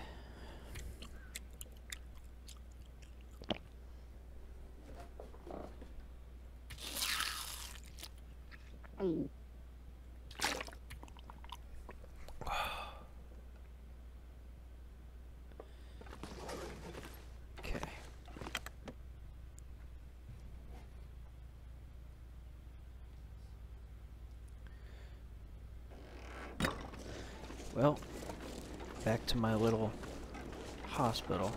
Okay. Well, back to my little hospital.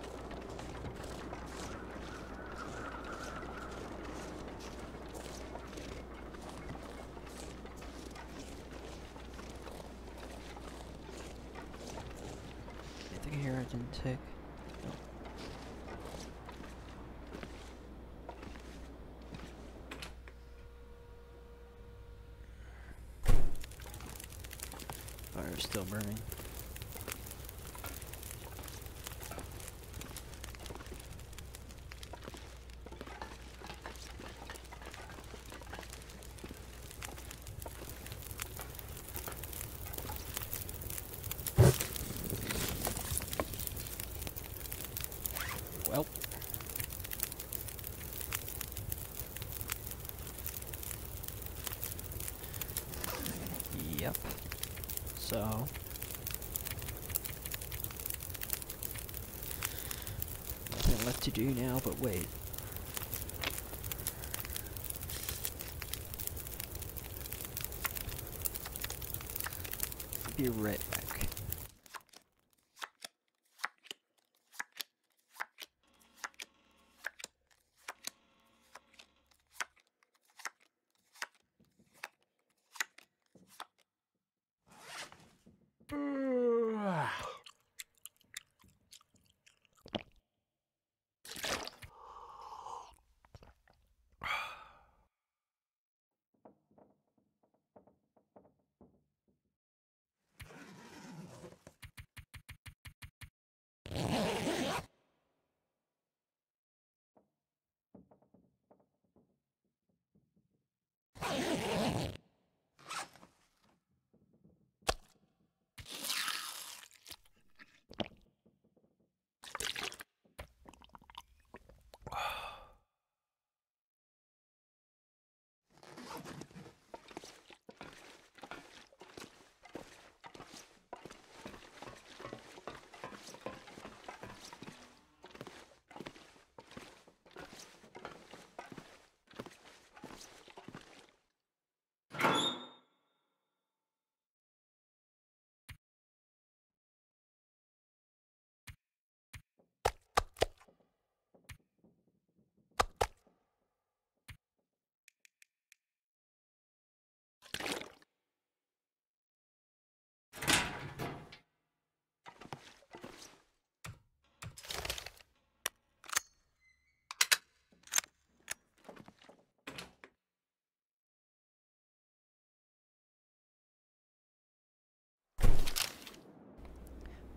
Anything here I didn't take? No. Fire's still burning. Well. Yep. So. Nothing left to do now but wait. Be right back.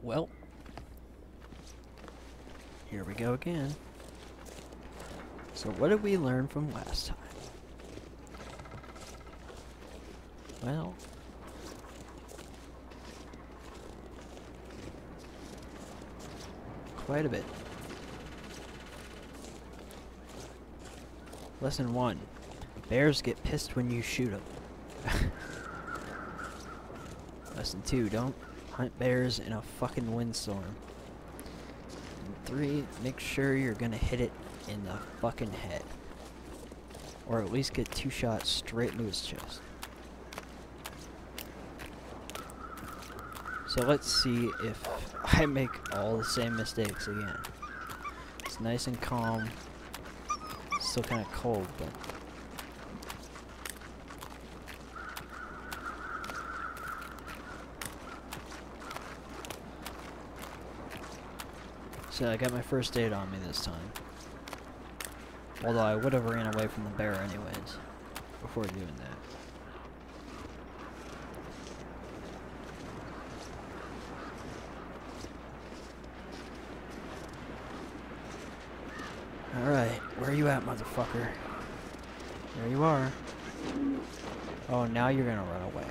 Well, here we go again. So what did we learn from last time? Well, quite a bit. Lesson 1. Bears get pissed when you shoot them. Lesson 2. Don't hunt bears in a fucking windstorm. And 3. Make sure you're gonna hit it in the fucking head. Or at least get 2 shots straight into his chest. So let's see if I make all the same mistakes again. It's nice and calm. Still kind of cold, but... So I got my first aid on me this time. Although I would have ran away from the bear anyways, before doing that. Alright, where are you at, motherfucker? There you are. Oh, now you're gonna run away.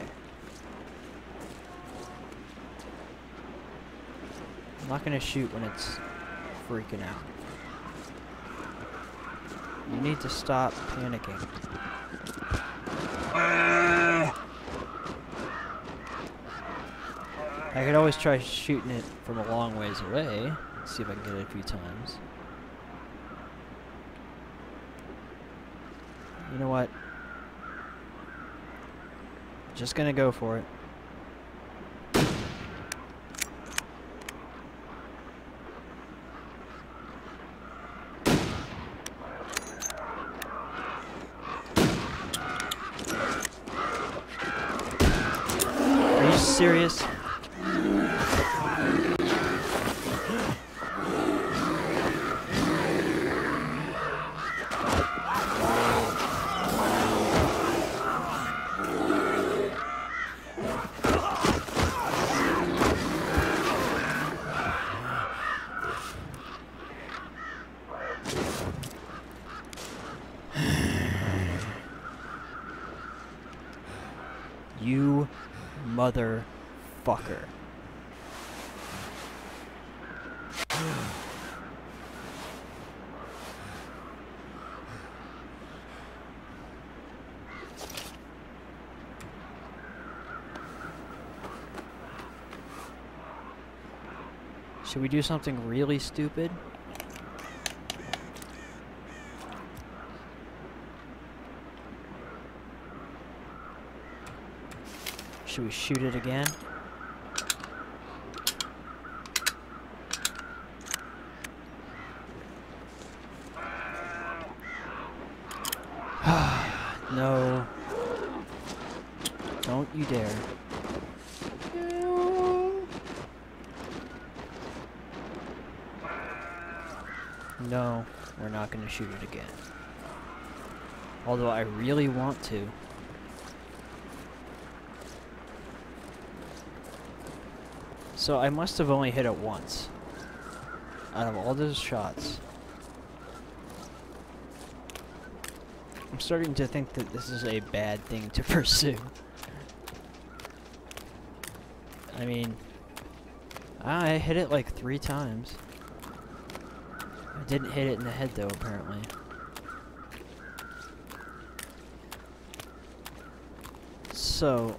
I'm not gonna shoot when it's freaking out. You need to stop panicking. I could always try shooting it from a long ways away. See if I can get it a few times. You know what? Just gonna go for it. Are you serious? You motherfucker. Should we do something really stupid? Should we shoot it again? No. Don't you dare. No, we're not going to shoot it again. Although I really want to. So I must have only hit it once. Out of all those shots. I'm starting to think that this is a bad thing to pursue. I mean, I hit it like 3 times. I didn't hit it in the head though, apparently. So...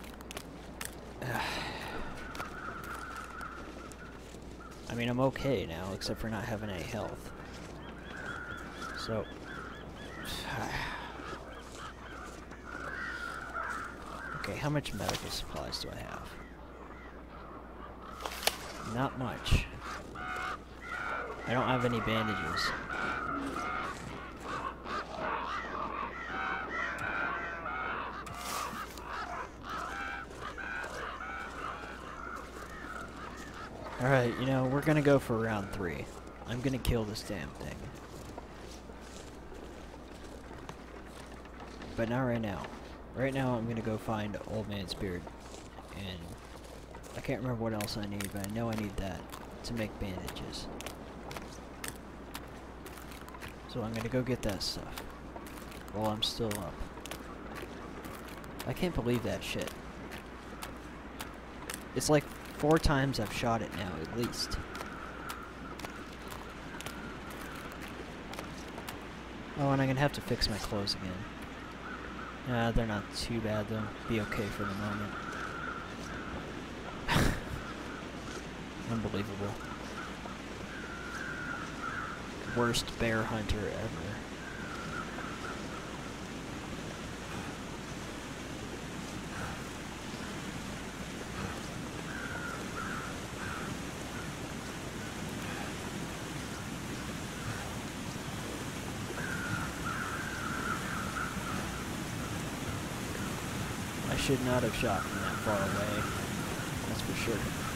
I mean, I'm okay now, except for not having any health. So... Okay, how much medical supplies do I have? Not much. I don't have any bandages. Alright, you know, we're gonna go for round 3. I'm gonna kill this damn thing. But not right now. Right now I'm gonna go find Old Man Spirit and I can't remember what else I need, but I know I need that to make bandages. So I'm gonna go get that stuff while I'm still up. I can't believe that shit. It's like 4 times I've shot it now, at least. Oh, and I'm gonna have to fix my clothes again. They're not too bad, though. Be okay for the moment. Unbelievable. Worst bear hunter ever. I should not have shot from that far away. That's for sure.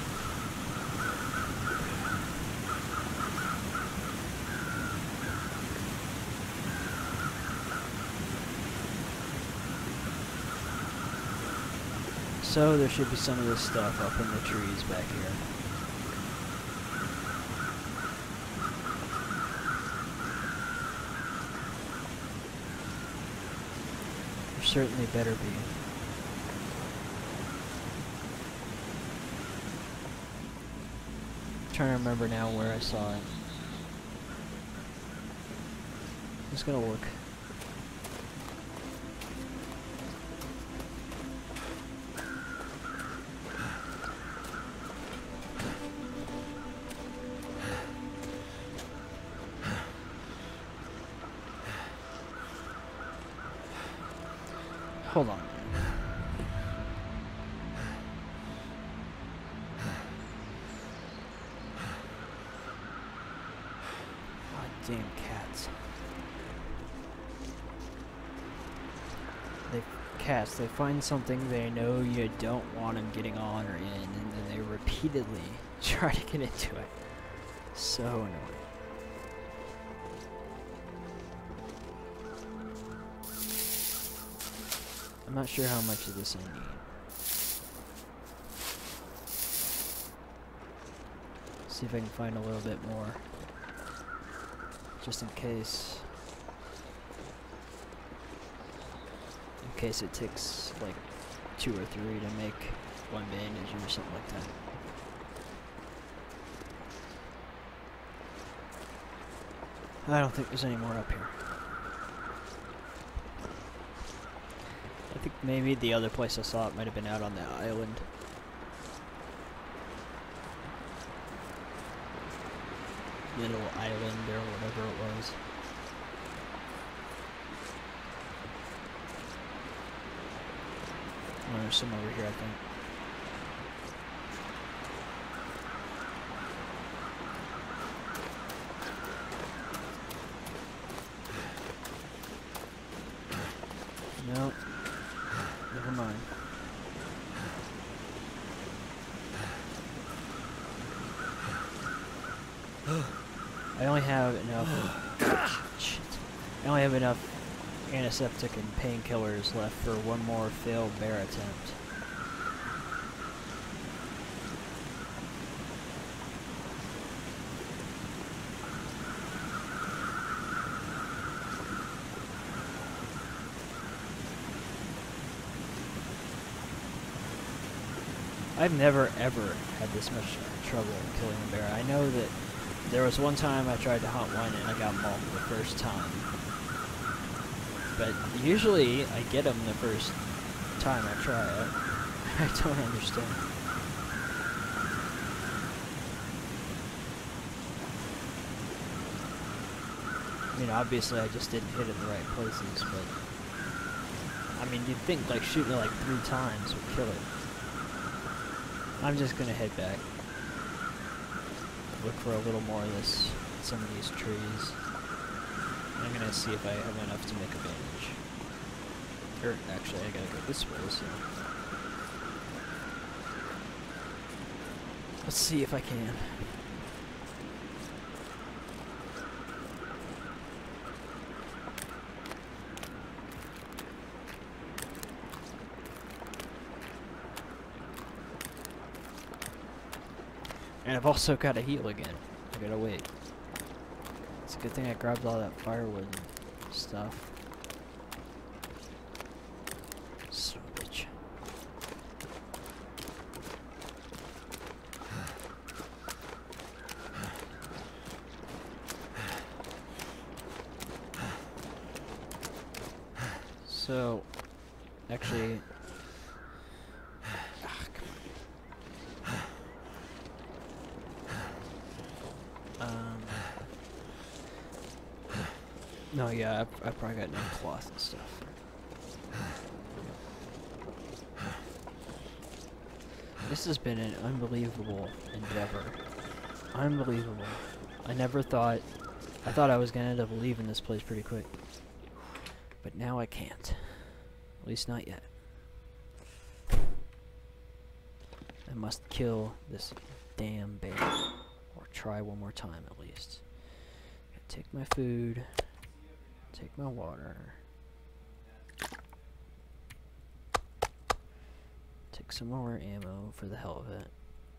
So there should be some of this stuff up in the trees back here. There certainly better be. I'm trying to remember now where I saw it. Just gonna look. Hold on. God damn cats. They find something they know you don't want them getting on or in, and then they repeatedly try to get into it. So annoying. I'm not sure how much of this I need. See if I can find a little bit more. Just in case. In case it takes like 2 or 3 to make 1 bandage or something like that. I don't think there's any more up here. I think maybe the other place I saw it might have been out on the island. Little island or whatever it was. Oh, there's some over here, I think. Nope. Never mind. I only have enough. Shit. I only have enough antiseptic and painkillers left for 1 more failed bear attempt. I've never ever had this much trouble killing a bear. I know that there was one time I tried to hunt one and I got mauled the first time. But usually I get them the first time I try it. I don't understand. I mean, obviously I just didn't hit it in the right places, but I mean, you'd think like shooting it like 3 times would kill it. I'm just gonna head back. Look for a little more of this, some of these trees. I'm gonna see if I have enough to make a bandage. Or actually, I gotta go this way, so let's see if I can. And I've also got to heal again. I gotta wait. It's a good thing I grabbed all that firewood and stuff. Son of a bitch. So, actually, no, yeah, I probably got no cloth and stuff. This has been an unbelievable endeavor. Unbelievable. I never thought... I thought I was gonna end up leaving this place pretty quick. But now I can't. At least not yet. I must kill this damn bear. Or try one more time at least. Gotta take my food. Take my water. Take some more ammo for the hell of it.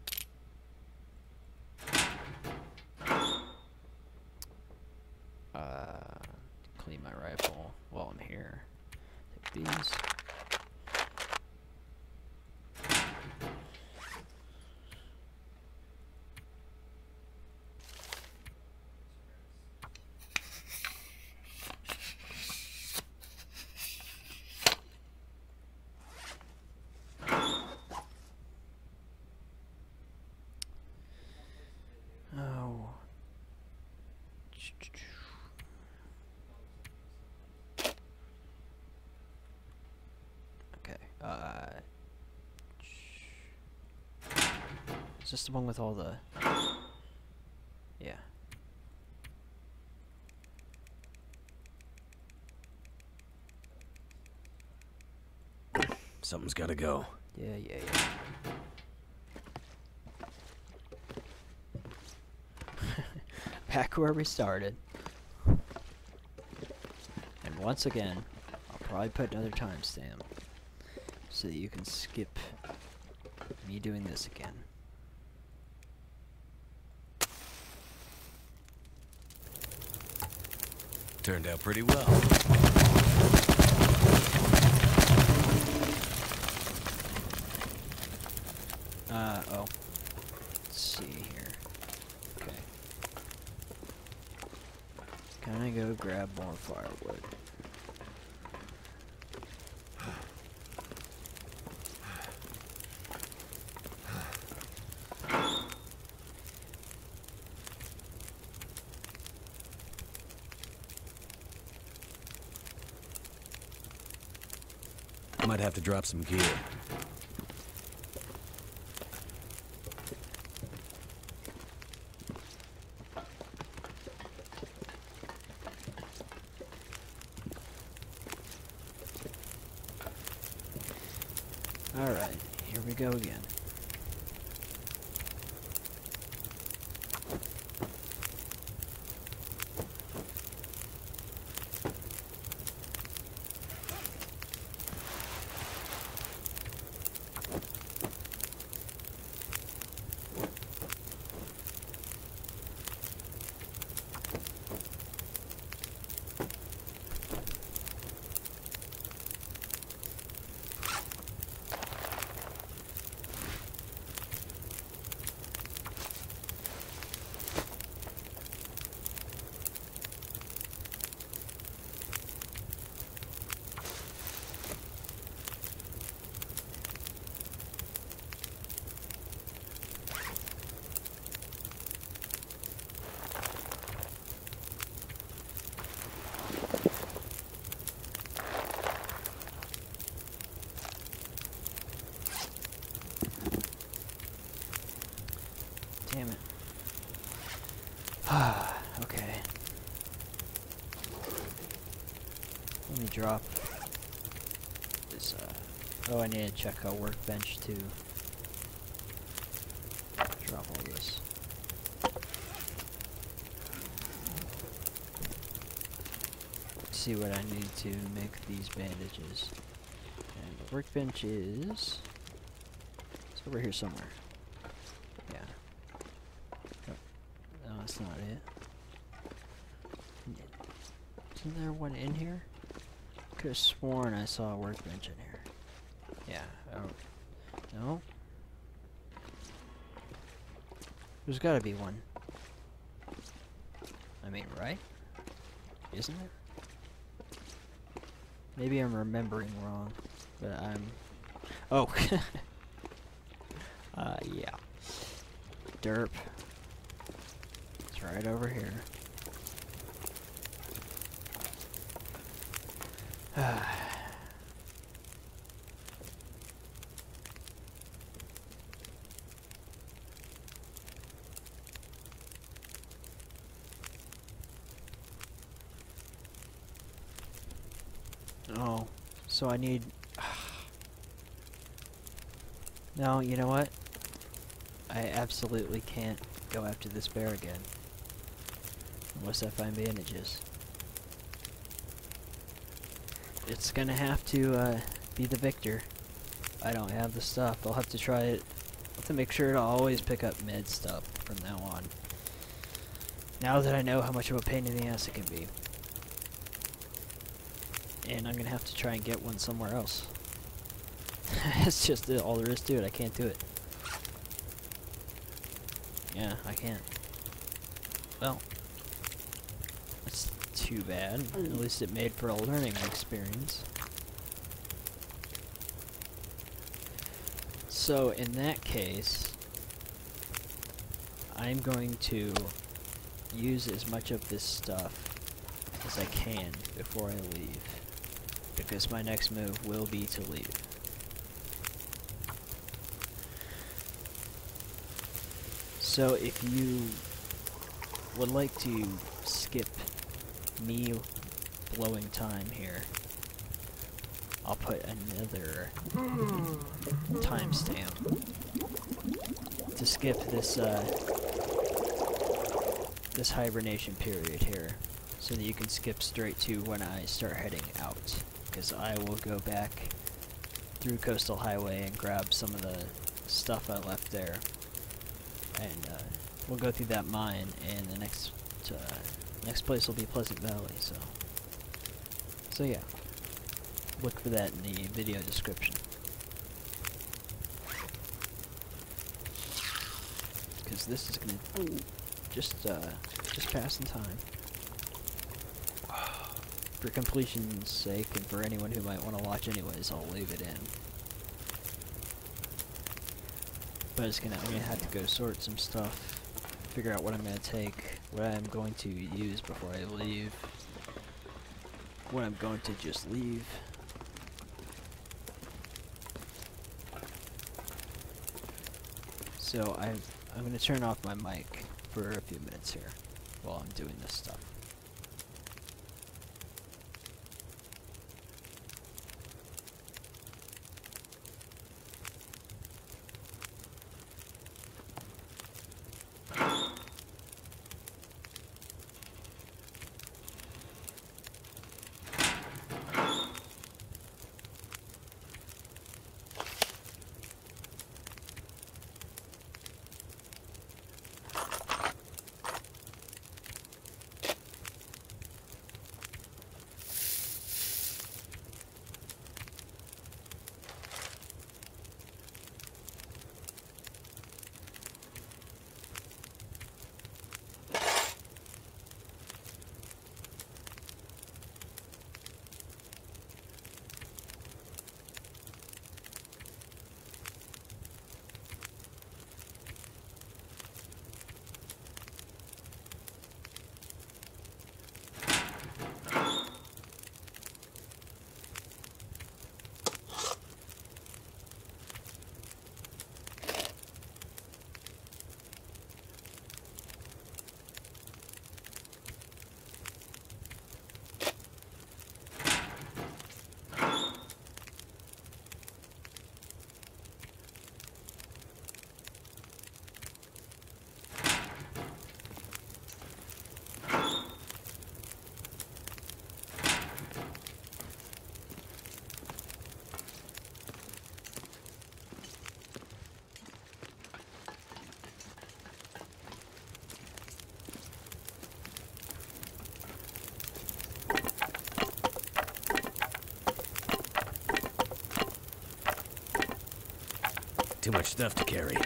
Clean my rifle while I'm here. Take these. Oh. Okay. Is this the one with all the... Yeah. Something's gotta go. Yeah. Back where we started. And once again, I'll probably put another timestamp so that you can skip me doing this again. Turned out pretty well. Oh. Let's see here. Okay. Can I go grab more firewood? I might have to drop some gear. Alright, here we go again. Damn it. Okay. Let me drop this, oh, I need to check our workbench too. Drop all this. See what I need to make these bandages. And the workbench is... it's over here somewhere. Yeah. that's not it. Isn't there one in here? Could have sworn I saw a workbench in here. Yeah. Oh. No? There's gotta be one. I mean, right? Isn't there? Maybe I'm remembering wrong, but I'm... Oh! Yeah. Derp. It's right over here. Oh, so I need... No, you know what? I absolutely can't go after this bear again. Unless I find bandages. It's gonna have to be the victor. I don't have the stuff. I'll have to try it. I'll have to make sure to always pick up med stuff from now on. Now that I know how much of a pain in the ass it can be. And I'm gonna have to try and get one somewhere else. It's just all there is to it. I can't do it. Yeah, I can't. Well, that's too bad. At least it made for a learning experience. So in that case, I'm going to use as much of this stuff as I can before I leave. Because my next move will be to leave. So if you would like to skip me blowing time here, I'll put another timestamp to skip this this hibernation period here, so that you can skip straight to when I start heading out. Because I will go back through Coastal Highway and grab some of the stuff I left there. And we'll go through that mine, and the next place will be Pleasant Valley. So yeah, look for that in the video description. Because this is gonna just pass in time. For completion's sake, and for anyone who might want to watch anyways, I'll leave it in. But I'm gonna have to go sort some stuff, figure out what I'm gonna take, what I'm going to use before I leave, what I'm going to just leave. So I'm gonna turn off my mic for a few minutes here while I'm doing this stuff. too much stuff to carry.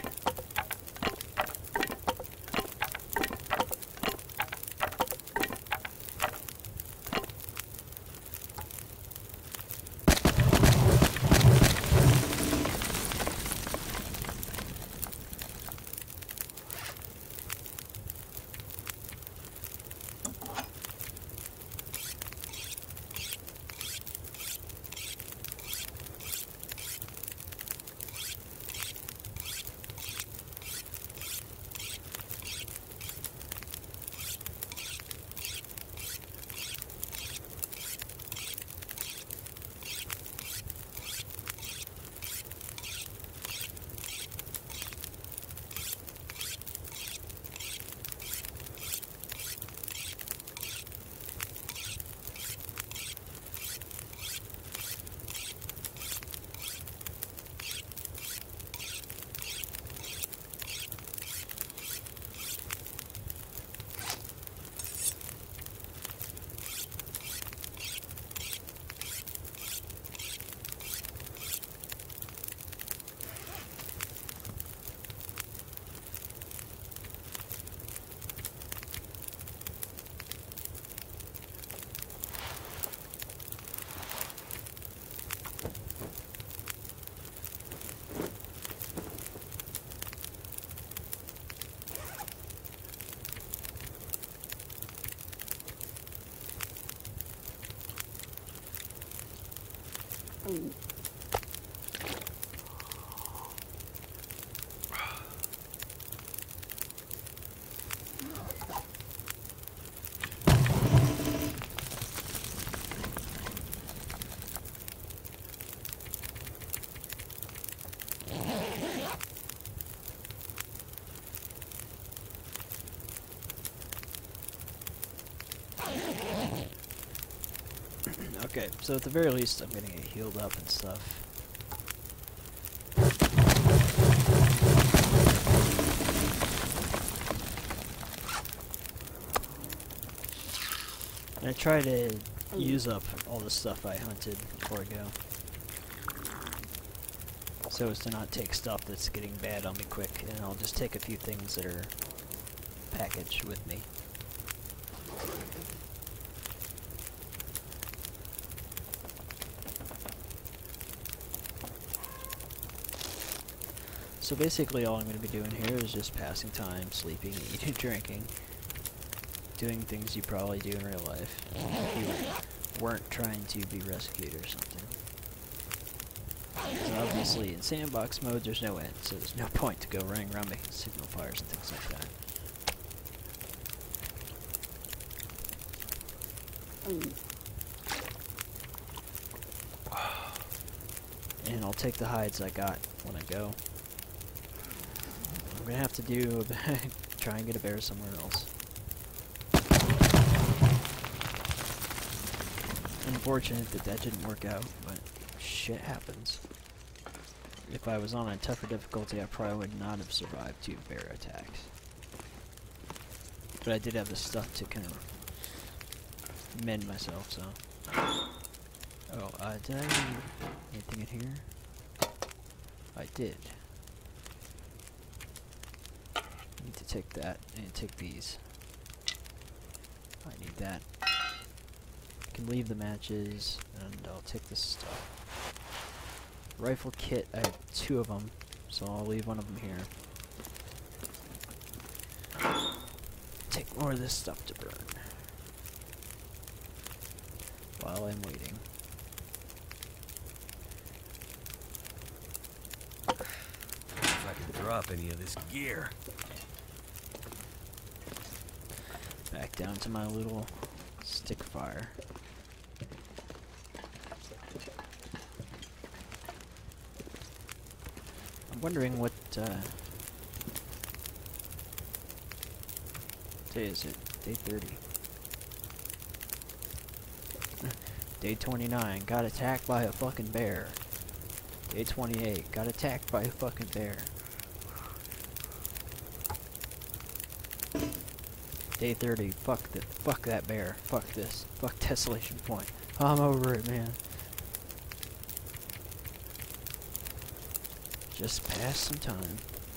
Okay, so at the very least I'm gonna get healed up and stuff. And I try to use up all the stuff I hunted before I go, so as to not take stuff that's getting bad on me quick, and I'll just take a few things that are packaged with me. So basically all I'm going to be doing here is just passing time, sleeping, eating, drinking, doing things you probably do in real life if you weren't trying to be rescued or something. So obviously in sandbox mode there's no end, so there's no point to go running around making signal fires and things like that. And I'll take the hides I got when I go. I'm gonna have to do try and get a bear somewhere else. Unfortunate that that didn't work out, but shit happens. If I was on a tougher difficulty, I probably would not have survived 2 bear attacks. But I did have the stuff to kind of mend myself, so. Oh, did I leave anything in here? I did. I need to take that and take these. I need that. I can leave the matches, and I'll take this stuff. Rifle kit, I have 2 of them, so I'll leave one of them here. Take more of this stuff to burn while I'm waiting. If I can drop any of this gear. Back down to my little stick fire. I'm wondering what day is it? Day 30. Day 29, got attacked by a fucking bear. Day 28, got attacked by a fucking bear. Day 30, fuck that bear. Fuck this. Fuck Desolation Point. I'm over it, man. Just pass some time.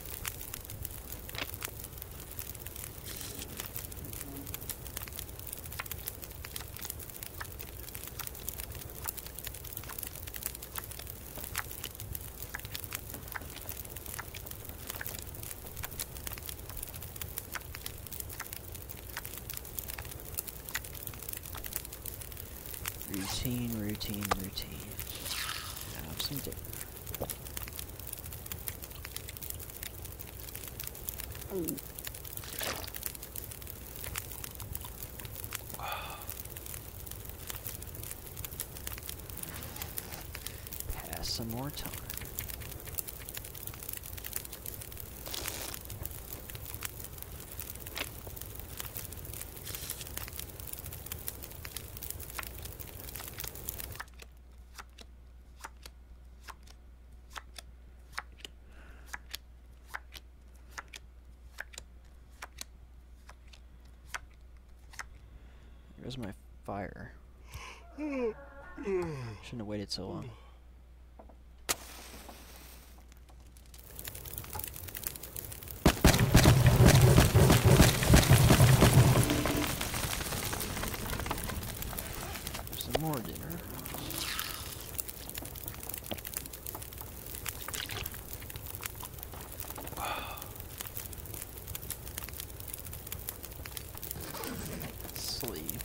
Routine, routine, routine. Have some dinner. Pass some more time. Where's my fire? Shouldn't have waited so long. Some more dinner. Sleep.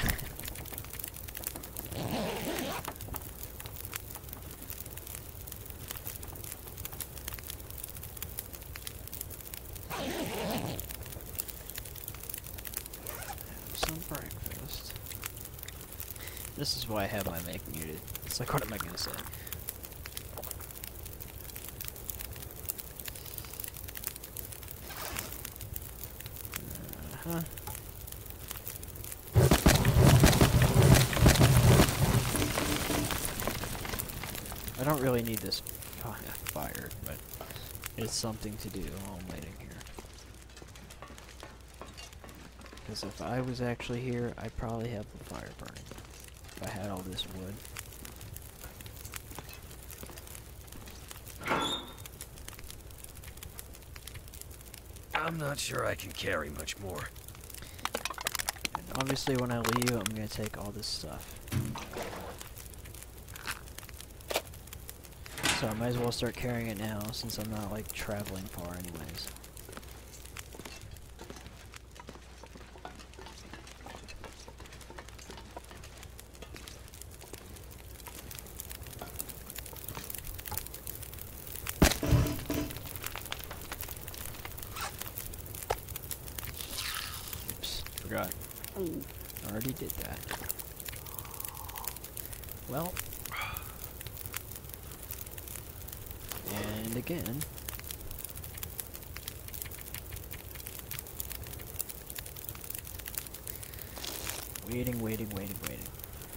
Some breakfast. This is why I have my mic muted. It's like, what am I gonna say? Uh-huh. I don't really need this fire, but it's something to do while I'm waiting here. Because if I was actually here, I'd probably have the fire burning. If I had all this wood. I'm not sure I can carry much more. And obviously when I leave, I'm going to take all this stuff. So I might as well start carrying it now, since I'm not, like, traveling far anyways. Oops, forgot. Already did that. Well. And again. Waiting, waiting, waiting, waiting.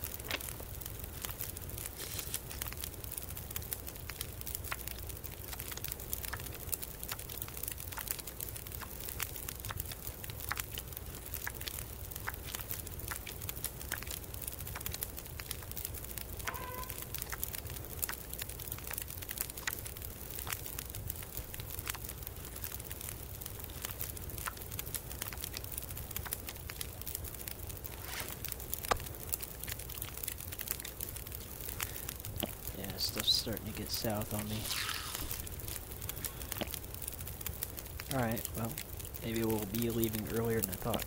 Stuff's starting to get south on me. Alright, well, maybe we'll be leaving earlier than I thought.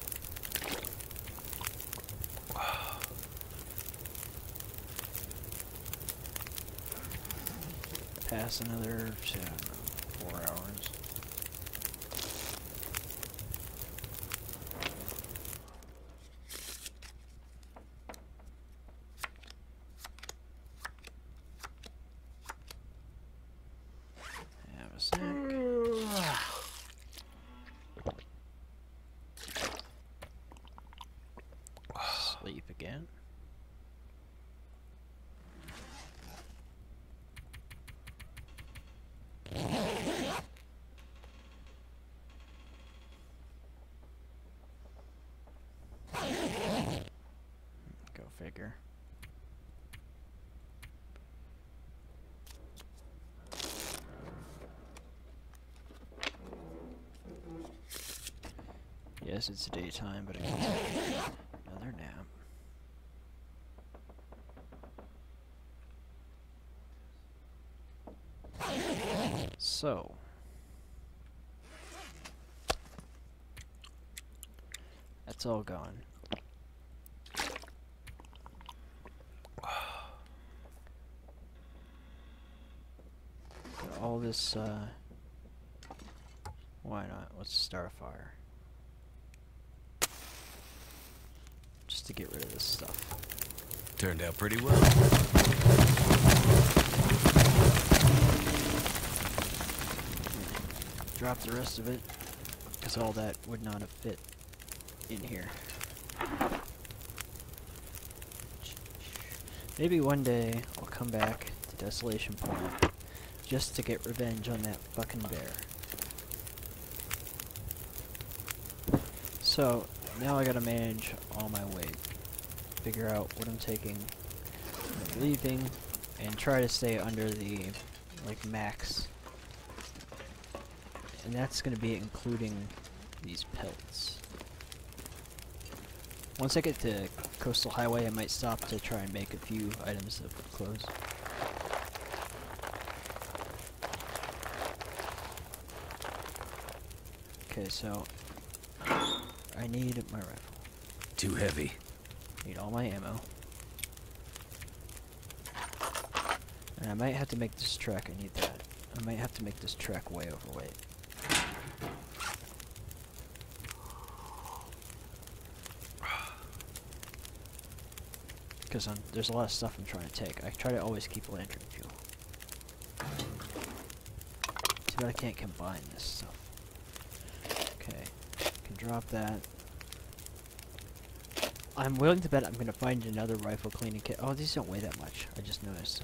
Pass another, I don't know, 4 hours. Have a snack. Sleep again. Go figure. guess it's daytime, but I can take another nap. So, that's all gone. Got all this, why not? Let's start a fire. Just to get rid of this stuff. Turned out pretty well. Drop the rest of it, because all that would not have fit in here. Maybe one day I'll come back to Desolation Point just to get revenge on that fucking bear. So, now I gotta manage all my weight. Figure out what I'm taking and leaving, and try to stay under the, like, max. And that's gonna be including these pelts. Once I get to Coastal Highway, I might stop to try and make a few items of clothes. Okay, so I need my rifle. Too heavy. Need all my ammo. And I might have to make this trek. I need that. I might have to make this trek way overweight. Because there's a lot of stuff I'm trying to take. I try to always keep lantern fuel. Too bad I can't combine this stuff. Okay, can drop that. I'm willing to bet I'm gonna find another rifle cleaning kit. Oh, these don't weigh that much. I just noticed.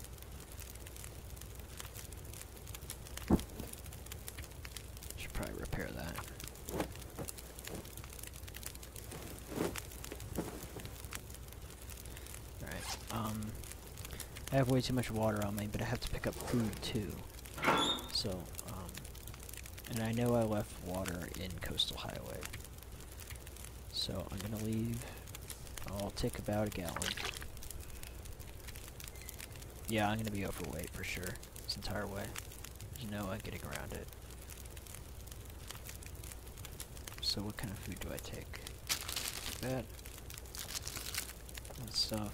Should probably repair that. I have way too much water on me, but I have to pick up food too. So, and I know I left water in Coastal Highway. So I'm gonna leave. I'll take about a gallon. Yeah, I'm gonna be overweight for sure this entire way. There's no getting around it. So what kind of food do I take? That stuff.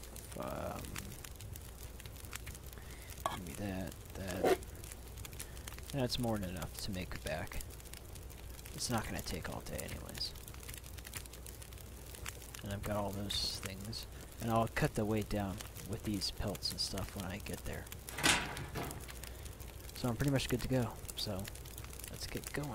Give me that. That's more than enough to make it back. It's not gonna take all day anyways. And I've got all those things. And I'll cut the weight down with these pelts and stuff when I get there. So I'm pretty much good to go. So, let's get going.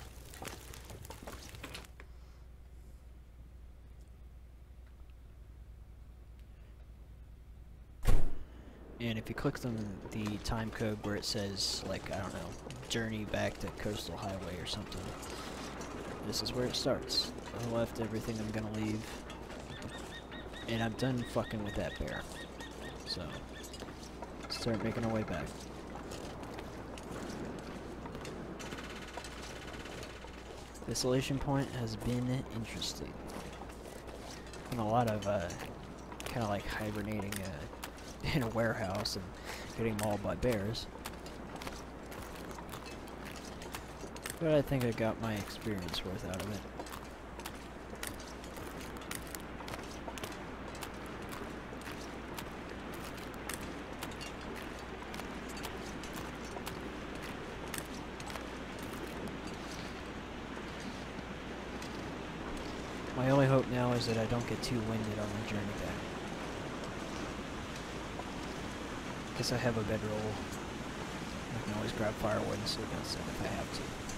And if you click on the time code where it says, like, I don't know, journey back to Coastal Highway or something, this is where it starts. I left everything I'm gonna leave. And I'm done fucking with that bear. So, let's start making our way back. Desolation Point has been interesting. And a lot of, kind of like hibernating, in a warehouse and getting mauled by bears. But I think I got my experience worth out of it. My only hope now is that I don't get too winded on the journey back. Guess I have a bedroll. I can always grab firewood and sleep outside if I have to.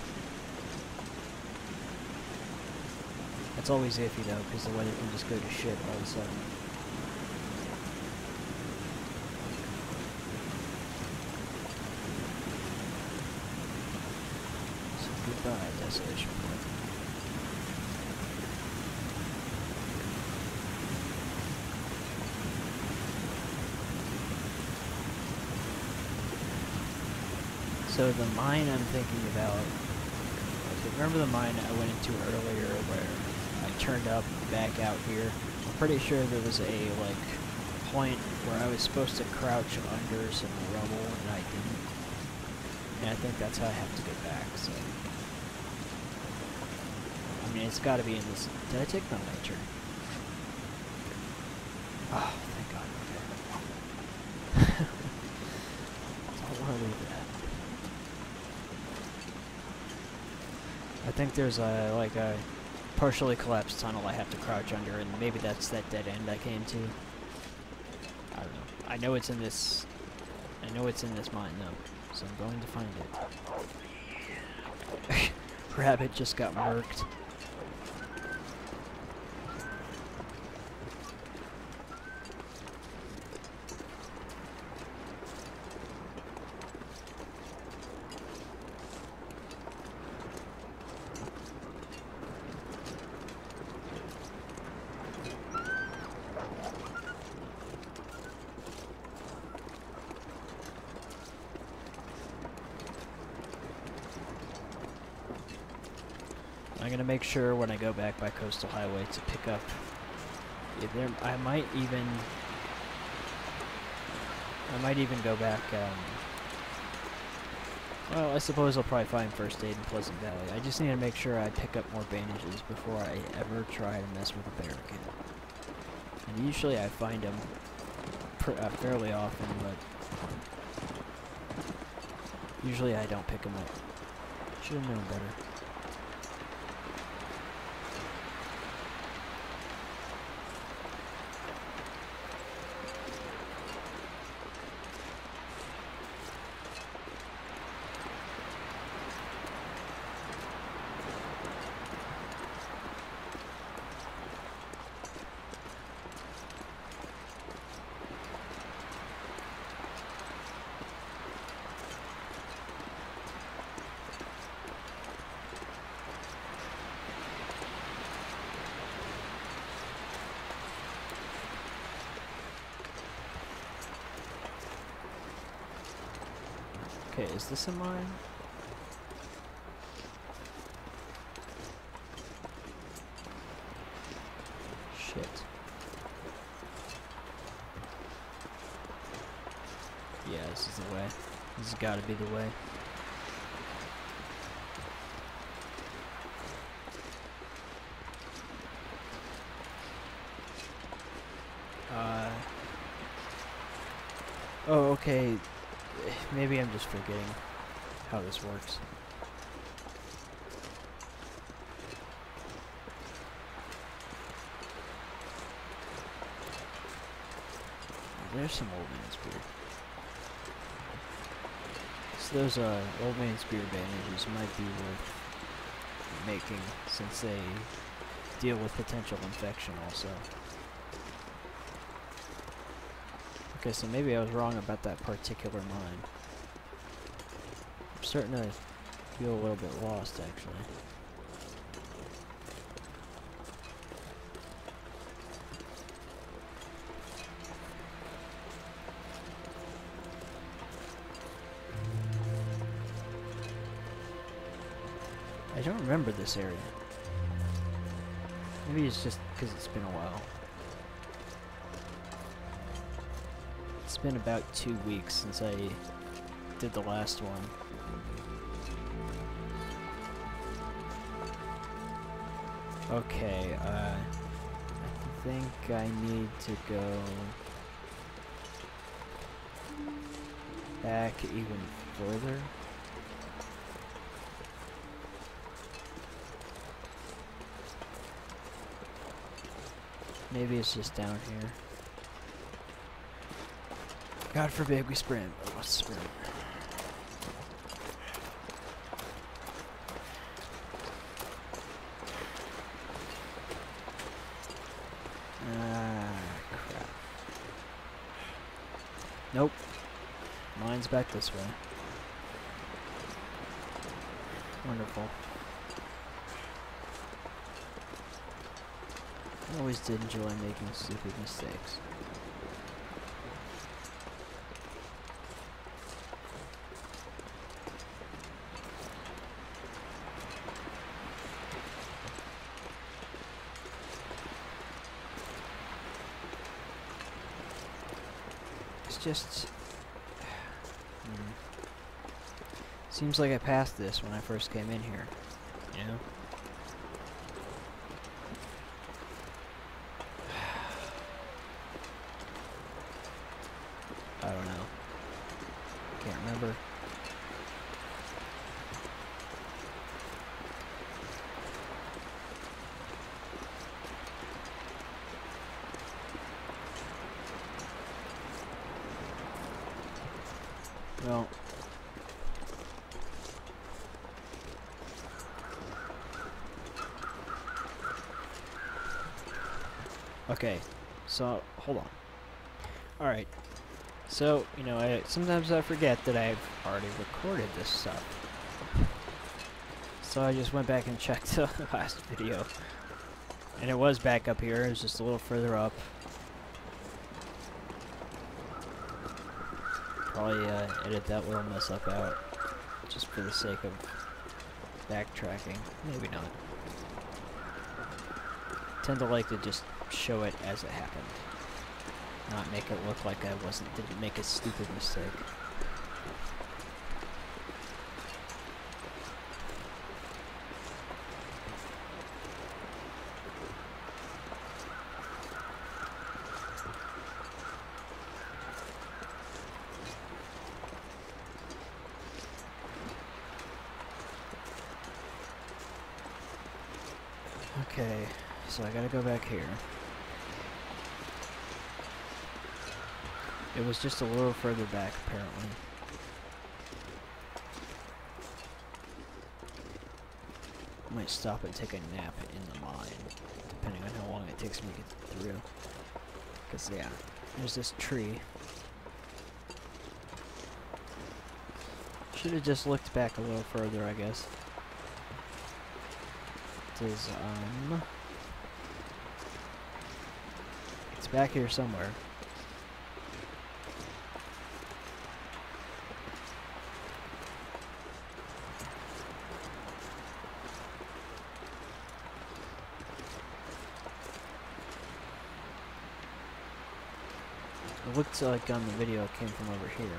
That's always iffy though, because the weather can just go to shit all of a sudden. So goodbye, Desolation Point. So the mine I'm thinking about remember the mine I went into earlier where I turned up back out here? I'm pretty sure there was a, like, point where I was supposed to crouch under some rubble and I didn't. And I think that's how I have to get back, so. I mean, it's gotta be in this. Did I take my lantern? Oh, thank God, okay. I don't want to leave that. I think there's a, like a partially collapsed tunnel I have to crouch under, and maybe that's that dead end I came to. I don't know. I know it's in this mine though, so I'm going to find it. Rabbit just got murked. I'm gonna make sure when I go back by Coastal Highway to pick up. I might even go back. Well, I suppose I'll probably find first aid in Pleasant Valley. I just need to make sure I pick up more bandages before I ever try to mess with a barricade. And usually I find them fairly often, but usually I don't pick them up. Should have known better. Okay, is this a mine? Shit. Yeah, this is the way. This has got to be the way. Oh, okay. Maybe I'm just forgetting how this works. There's some old man's beard. So those old man's beard bandages might be worth making since they deal with potential infection also. Okay, so maybe I was wrong about that particular mine. I'm starting to feel a little bit lost, actually. I don't remember this area. Maybe it's just because it's been a while. It's been about 2 weeks since I did the last one. Okay, I think I need to go back even further. Maybe it's just down here. God forbid we sprint. Oh, let's sprint. Ah, crap. Nope. Mine's back this way. Wonderful. I always did enjoy making stupid mistakes. just... Seems like I passed this when I first came in here, you know? I don't know. Can't remember. Well... Okay, so, hold on. Alright. So, you know, sometimes I forget that I've already recorded this stuff. So I just went back and checked the last video. And it was back up here, it was just a little further up. Probably edit that little mess up out, just for the sake of backtracking. Maybe not. Tend to like to just show it as it happened. Not make it look like I didn't make a stupid mistake. Okay, so I gotta go back here. It was just a little further back, apparently. I might stop and take a nap in the mine, depending on how long it takes me to get through. Because, yeah, there's this tree. Should have just looked back a little further, I guess. It is, it's back here somewhere. It looked like on the video it came from over here.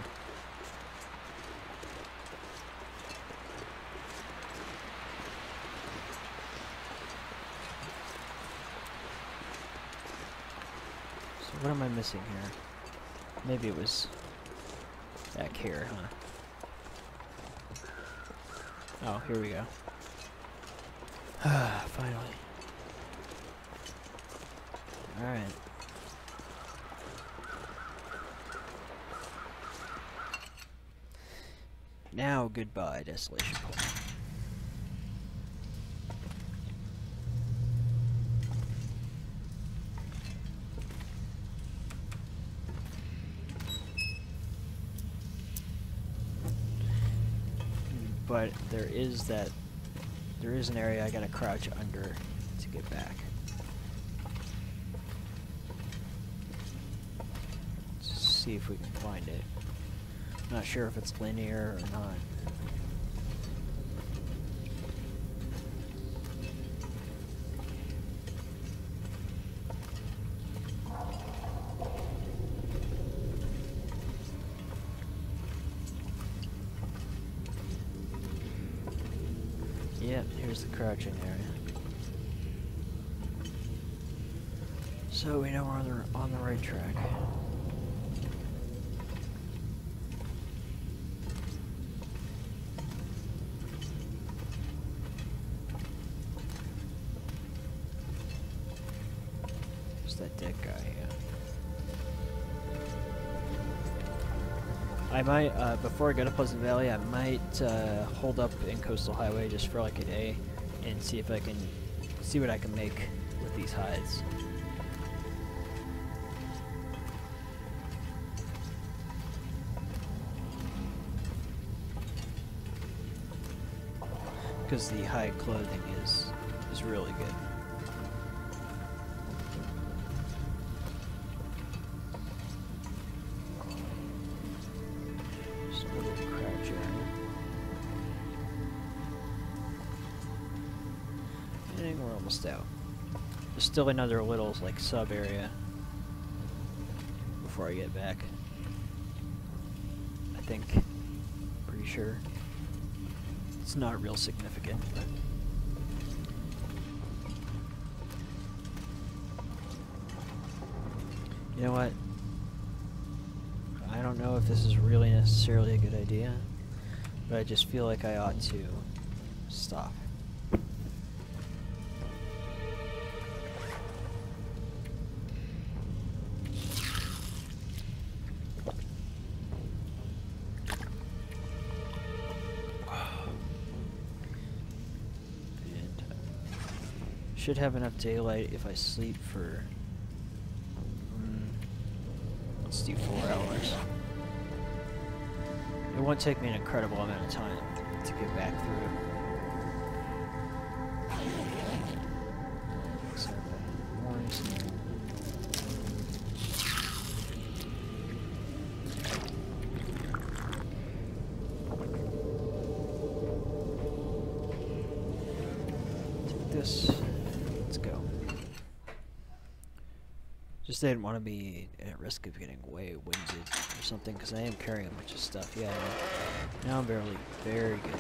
So what am I missing here? Maybe it was back here, huh? Oh, here we go. Finally. Alright. Now, goodbye, Desolation Point. But there is an area I gotta crouch under to get back. Let's see if we can find it. Not sure if it's linear or not. Yep, here's the crouching area. So we know we're on the right track. That dead guy, yeah. I might, before I go to Pleasant Valley, I might hold up in Coastal Highway just for like a day and see if I can see what I can make with these hides. Because the hide clothing is really good. We're almost out. There's still another little like sub area before I get back. think. Pretty sure. It's not real significant, but... You know what? I don't know if this is really necessarily a good idea, but I just feel like I ought to stop. And should have enough daylight if I sleep for... let's do 4 hours. It won't take me an incredible amount of time to get back through. So, morning snow. Take this. Let's go. Just didn't want to be at risk of getting way winded or something, because I am carrying a bunch of stuff. Yeah, now I'm barely very good.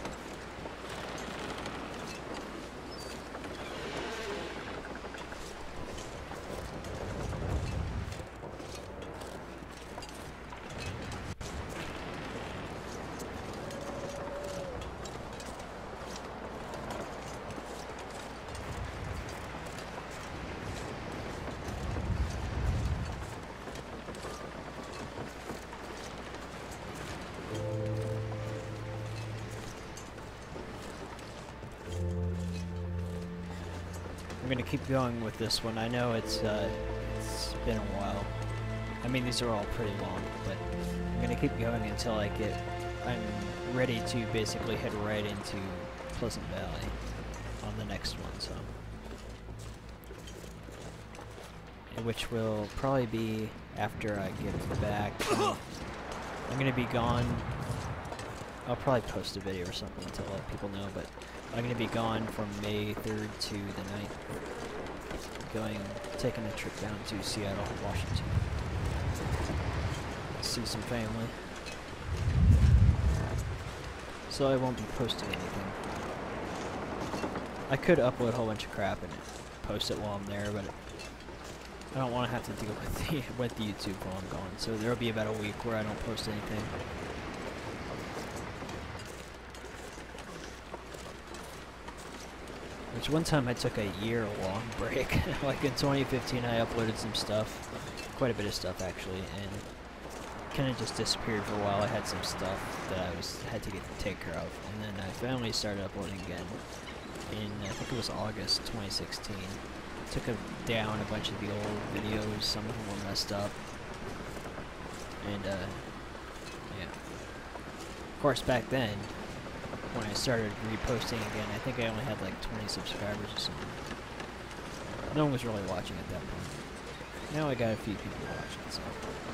I'm gonna keep going with this one. I know it's been a while. I mean, these are all pretty long, but I'm gonna keep going until I'm ready to basically head right into Pleasant Valley on the next one. So, which will probably be after I get back. I'm gonna be gone. I'll probably post a video or something to let people know, but I'm going to be gone from May 3rd to the 9th. Taking a trip down to Seattle, Washington. See some family. So I won't be posting anything. I could upload a whole bunch of crap and post it while I'm there, but I don't want to have to deal with the YouTube while I'm gone. So there will be about a week where I don't post anything. Which one time I took a year-long break. Like in 2015 I uploaded some stuff, quite a bit of stuff actually, and kind of just disappeared for a while. I had some stuff that I had to take care of, and then I finally started uploading again in, I think it was August 2016. Took down a bunch of the old videos, some of them were messed up, and yeah. Of course back then, when I started reposting again, I think I only had like 20 subscribers or something. No one was really watching at that point. Now I got a few people watching, so.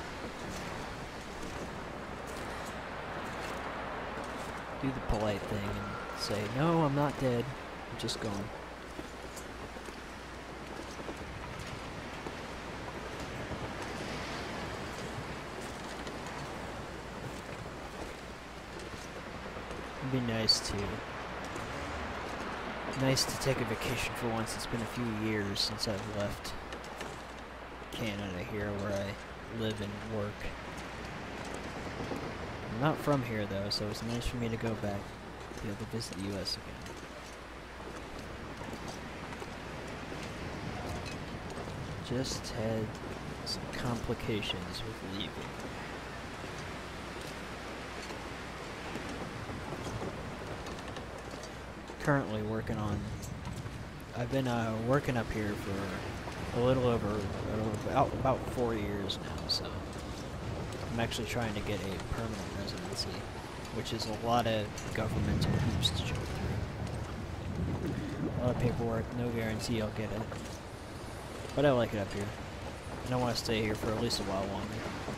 Do the polite thing and say, no, I'm not dead, I'm just gone. It'd be nice to take a vacation for once. It's been a few years since I've left Canada here, where I live and work. I'm not from here though, so it's nice for me to go back, be able to visit the US again. Just had some complications with leaving. Currently working on, I've been working up here for a little over, about 4 years now, so I'm actually trying to get a permanent residency, which is a lot of governmental hoops to jump through. A lot of paperwork, no guarantee I'll get it. But I like it up here, and I want to stay here for at least a while longer.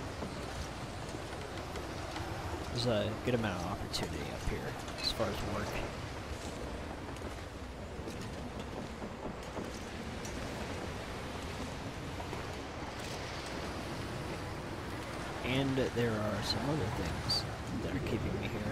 There's a good amount of opportunity up here as far as work. And there are some other things that are keeping me here.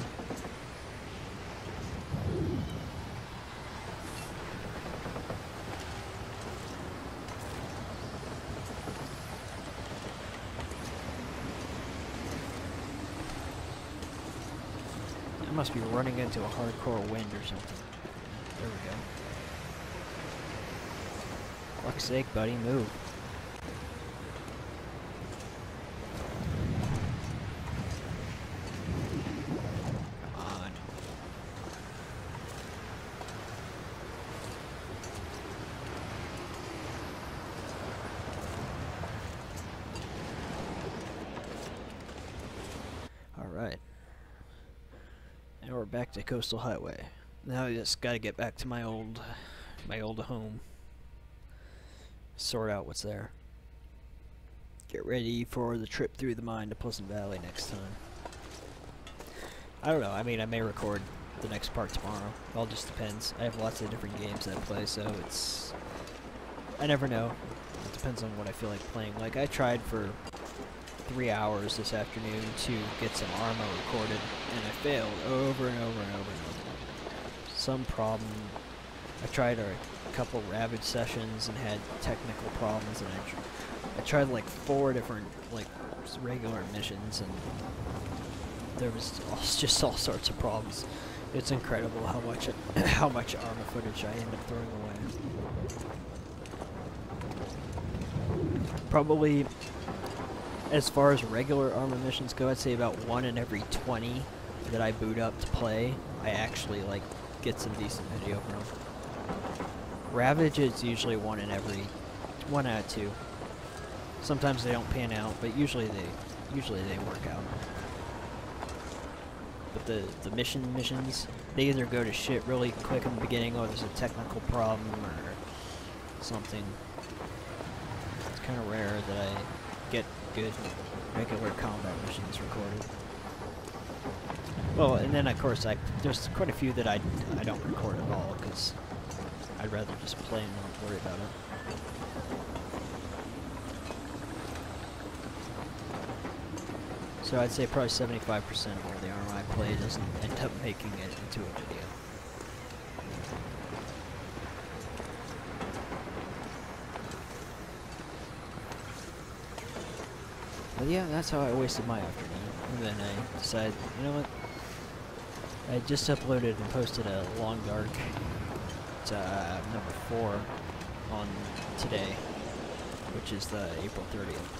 I must be running into a hardcore wind or something. There we go. Fuck's sake, buddy, move. Come on. Alright. Now we're back to Coastal Highway. Now I just gotta get back to my old home. Sort out what's there. Get ready for the trip through the mine to Pleasant Valley next time. I don't know, I mean, I may record the next part tomorrow. It all just depends. I have lots of different games that I play, so it's... I never know. It depends on what I feel like playing. Like, I tried for 3 hours this afternoon to get some Arma recorded, and I failed over and over and over and over. Some problem. I tried a couple Ravage sessions and had technical problems, and I tried like 4 different like regular missions, and there was just all sorts of problems. It's incredible how much Arma footage I end up throwing away. Probably, as far as regular Arma missions go, I'd say about 1 in every 20 that I boot up to play, I actually like get some decent video from. Ravage is usually 1 out of 2. Sometimes they don't pan out, but usually they work out. But the missions, they either go to shit really quick in the beginning, or there's a technical problem or something. It's kind of rare that I get good regular combat missions recorded. Well, and then of course there's quite a few that I don't record at all, because I'd rather just play and not worry about it. So I'd say probably 75% of all the Arma I play doesn't end up making it into a video. But yeah, that's how I wasted my afternoon. And then I decided, you know what? I just uploaded and posted a Long Dark number 4 on today, which is the April 30th.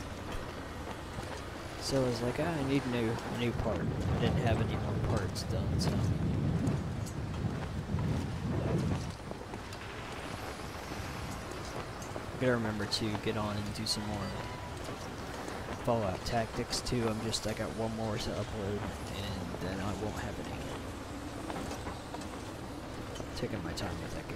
So I was like, I need a new part. I didn't have any more parts done, so. I gotta remember to get on and do some more Fallout Tactics too. I got 1 more to upload, and then I won't have any. Taking my time with that game.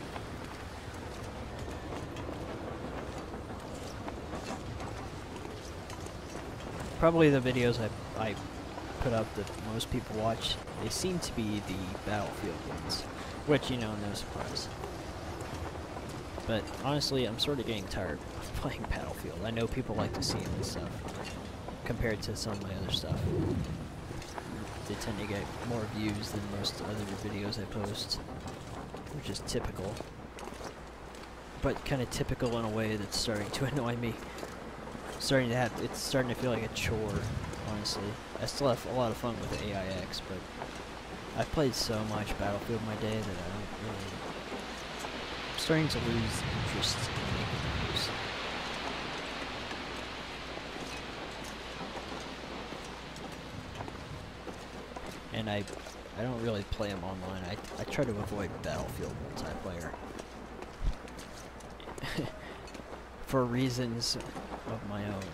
Probably the videos I put up that most people watch, they seem to be the Battlefield ones, which, you know, no surprise. But honestly, I'm sort of getting tired of playing Battlefield. I know people like to see it and stuff, compared to some of my other stuff. They tend to get more views than most other videos I post, which is typical. But kind of typical in a way that's starting to annoy me. It's starting to feel like a chore, honestly. I still have a lot of fun with AIX, but I've played so much Battlefield in my day that I don't really... I'm starting to lose interest in making videos. And I don't really play them online. I try to avoid Battlefield multiplayer. For reasons of my own.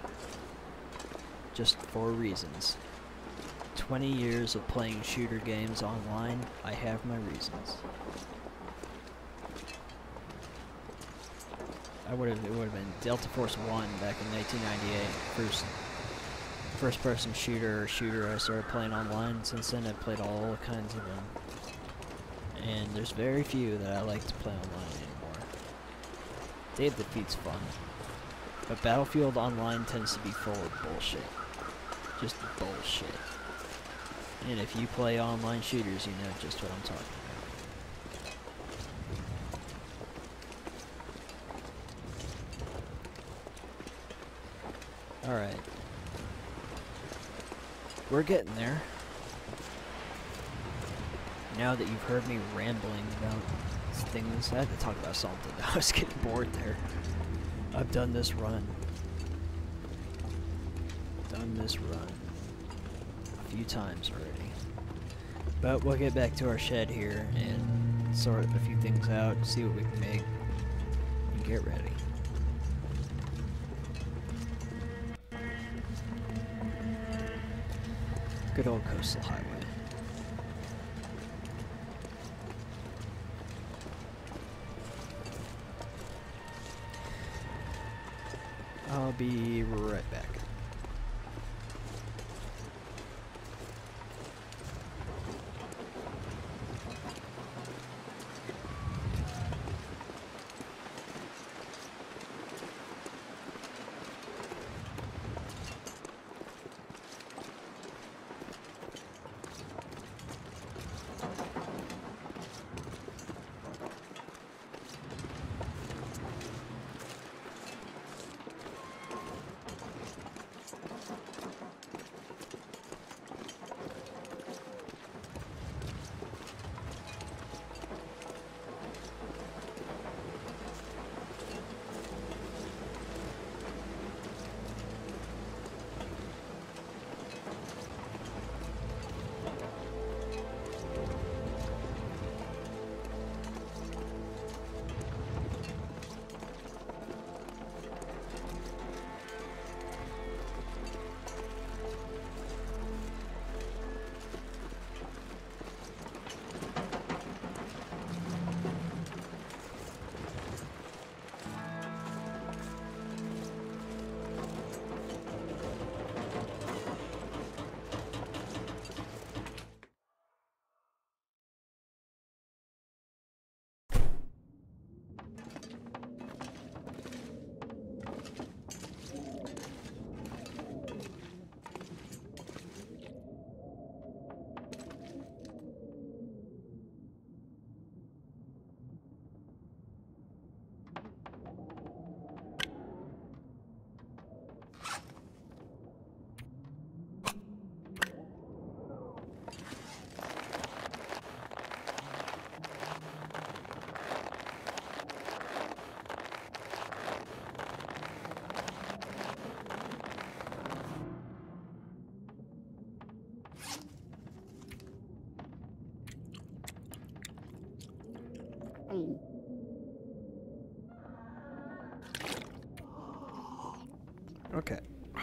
Just for reasons. 20 years of playing shooter games online, I have my reasons. It would have been Delta Force 1 back in 1998. First person shooter I started playing online. Since then I've played all kinds of them. And there's very few that I like to play online anymore. Day of Defeat's fun. But Battlefield Online tends to be full of bullshit. Just bullshit. And if you play online shooters, you know just what I'm talking about. Alright. We're getting there. Now that you've heard me rambling about things, I had to talk about something. I was getting bored there. I've done this run. Done this run a few times already. But we'll get back to our shed here and sort a few things out, see what we can make, and get ready. Good old coastal highway. I'll be right back. Okay.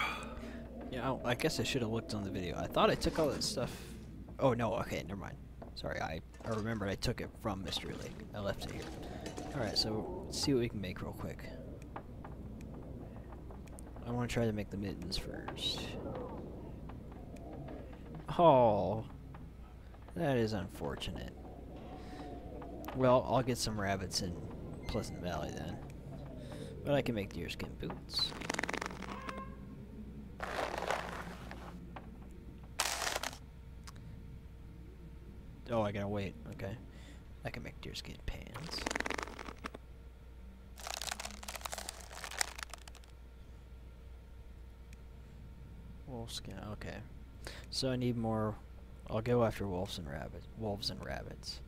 Yeah, I guess I should have looked on the video. I thought I took all that stuff. Oh no, okay, never mind. Sorry, I remembered I took it from Mystery Lake. I left it here. Alright, so let's see what we can make real quick. I want to try to make the mittens first. Oh, that is unfortunate. Well, I'll get some rabbits in Pleasant Valley then. But I can make deerskin boots. Oh, I gotta wait. Okay. I can make deerskin pants. Wolfskin, okay. So I need more. I'll go after wolves and rabbits.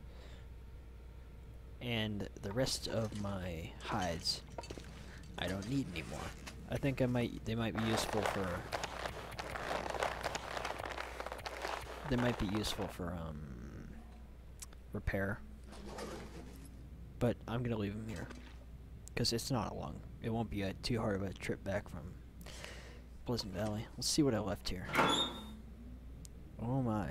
And the rest of my hides, I don't need anymore. I think they might be useful for. They might be useful for repair. But I'm gonna leave them here because it's not long. It won't be too hard of a trip back from Pleasant Valley. Let's see what I left here. Oh my.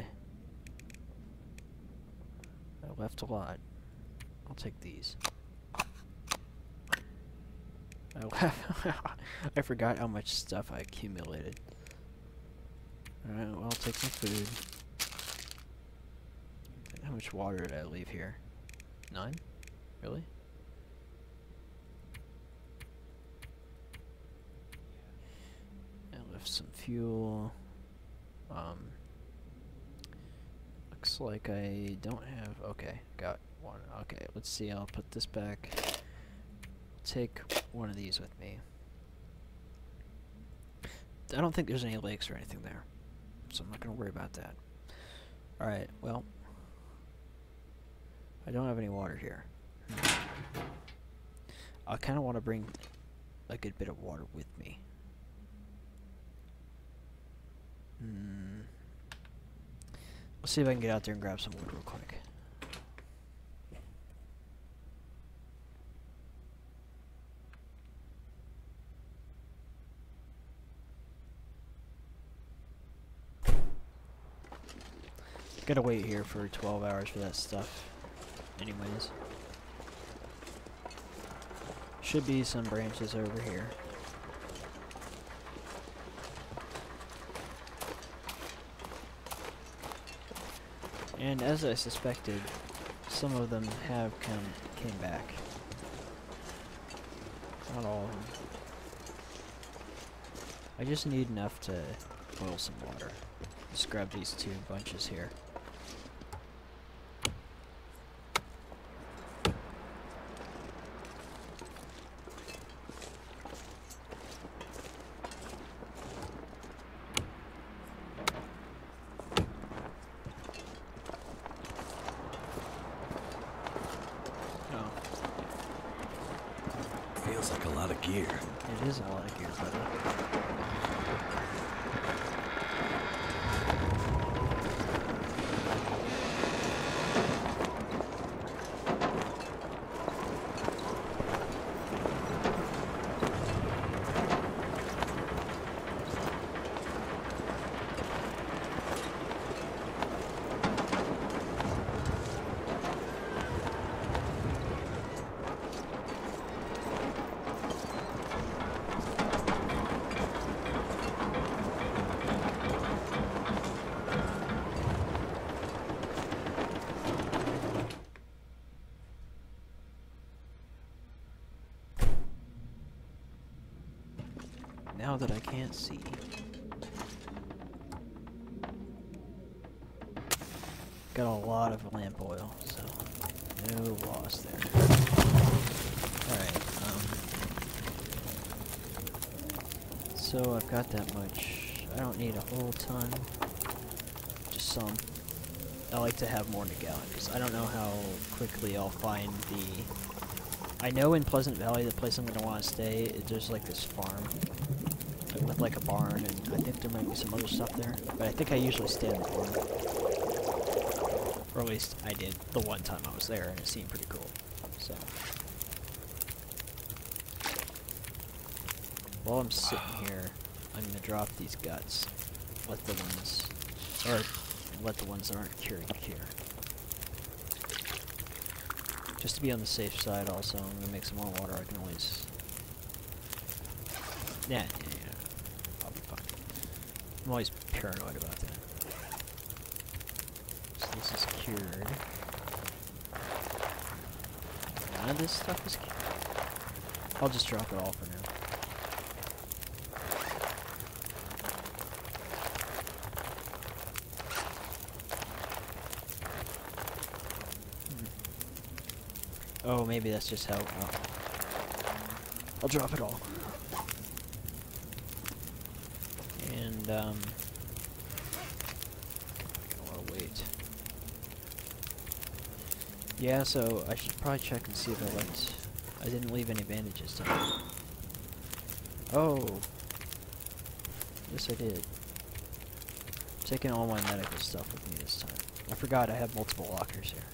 I left a lot. I'll take these. I forgot how much stuff I accumulated. Alright, well, I'll take some food. How much water did I leave here? 9? Really? I left some fuel. Looks like I don't have... Okay, got one. Okay, let's see. I'll put this back. Take one of these with me. I don't think there's any lakes or anything there, so I'm not going to worry about that. Alright, well... I don't have any water here. I kind of want to bring a good bit of water with me. Let's see if I can get out there and grab some wood real quick. Gotta wait here for 12 hours for that stuff. Anyways. Should be some branches over here. And as I suspected, some of them have came back. Not all of them. I just need enough to boil some water. Just grab these two bunches here. Feels like a lot of gear. It is a lot of gear, buddy. Now that I can't see. Got a lot of lamp oil, so no loss there. Alright, so I've got that much. I don't need a whole ton, just some. I like to have more in a gallon, because I don't know how quickly I'll find the... I know in Pleasant Valley, the place I'm going to want to stay, there's like this farm with like a barn, and I think there might be some other stuff there, but I think I usually stay in the barn. Or at least I did the one time I was there, and it seemed pretty cool. So while I'm sitting here, I'm gonna drop these guts. Let the ones that aren't cured cure. Just to be on the safe side also, I'm gonna make some more water. I can always... Yeah, I'll be fine. I'm always paranoid about that. So this is cured. None of this stuff is cured. I'll just drop it all for now. Oh, maybe that's just how... I'll drop it all. And, I want to wait. Yeah, so I should probably check and see if I didn't leave any bandages down. Oh! Yes, I did. I'm taking all my medical stuff with me this time. I forgot I have multiple lockers here.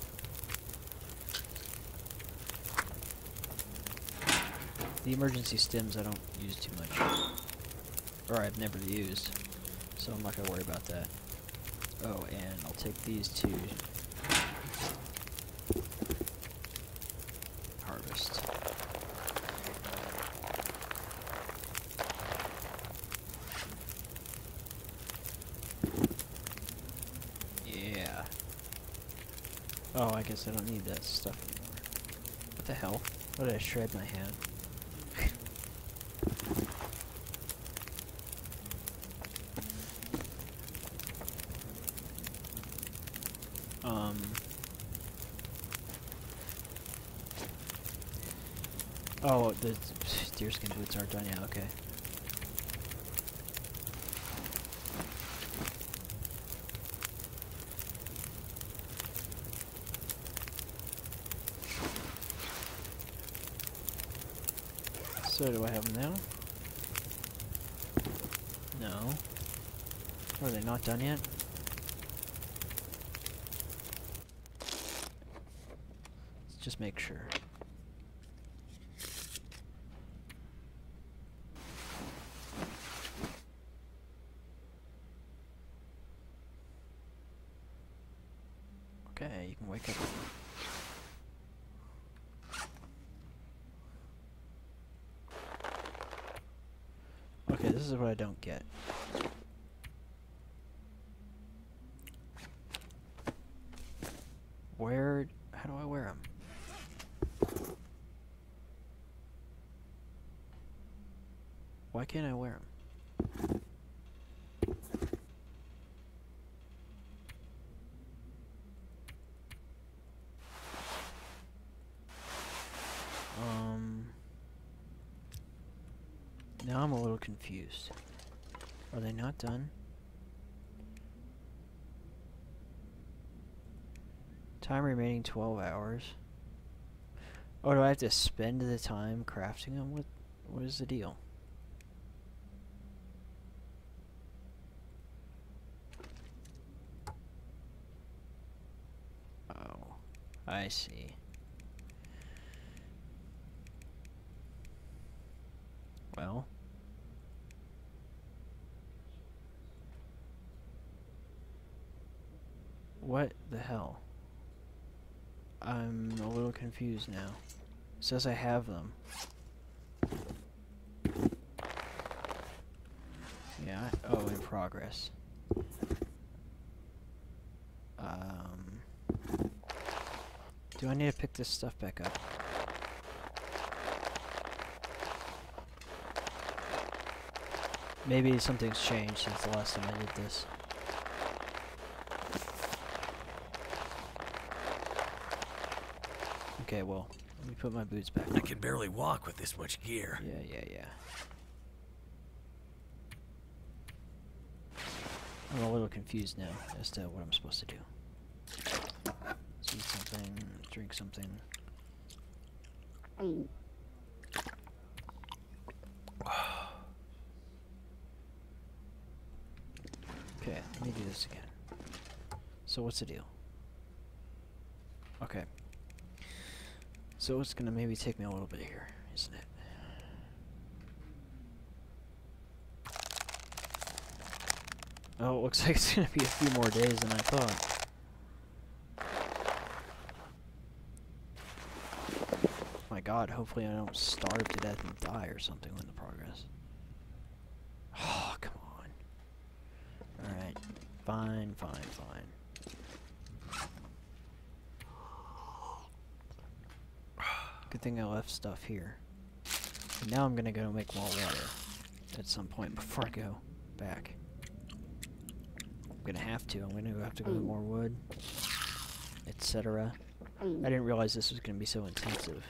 The emergency stims I don't use too much. Or I've never used. So I'm not going to worry about that. Oh, and I'll take these two. Harvest. Yeah. Oh, I guess I don't need that stuff anymore. What the hell? What did I shred my hand? Oh, the deerskin boots aren't done yet, okay. So do I have them now? No. Are they not done yet? Let's just make sure. Okay, you can wake up. Okay, this is what I don't get. How do I wear them? Why can't I wear them? Now I'm a little confused. Are they not done? Time remaining 12 hours. Oh, do I have to spend the time crafting them? What is the deal? Oh, I see. Well. What the hell? I'm a little confused now. It says I have them. Yeah, oh, in progress. Do I need to pick this stuff back up? Maybe something's changed since the last time I did this. Okay, well, let me put my boots back on. I can barely walk with this much gear. Yeah. I'm a little confused now as to what I'm supposed to do. Let's eat something, drink something. Okay, let me do this again. So what's the deal? Okay. So it's gonna maybe take me a little bit here, isn't it? Oh, it looks like it's gonna be a few more days than I thought. My god, hopefully I don't starve to death and die or something in the progress. Oh, come on. Alright. Fine. Good thing I left stuff here. And now I'm gonna go make more water at some point before I go back. I'm gonna have to. I'm gonna have to go get more wood, etc. I didn't realize this was gonna be so intensive.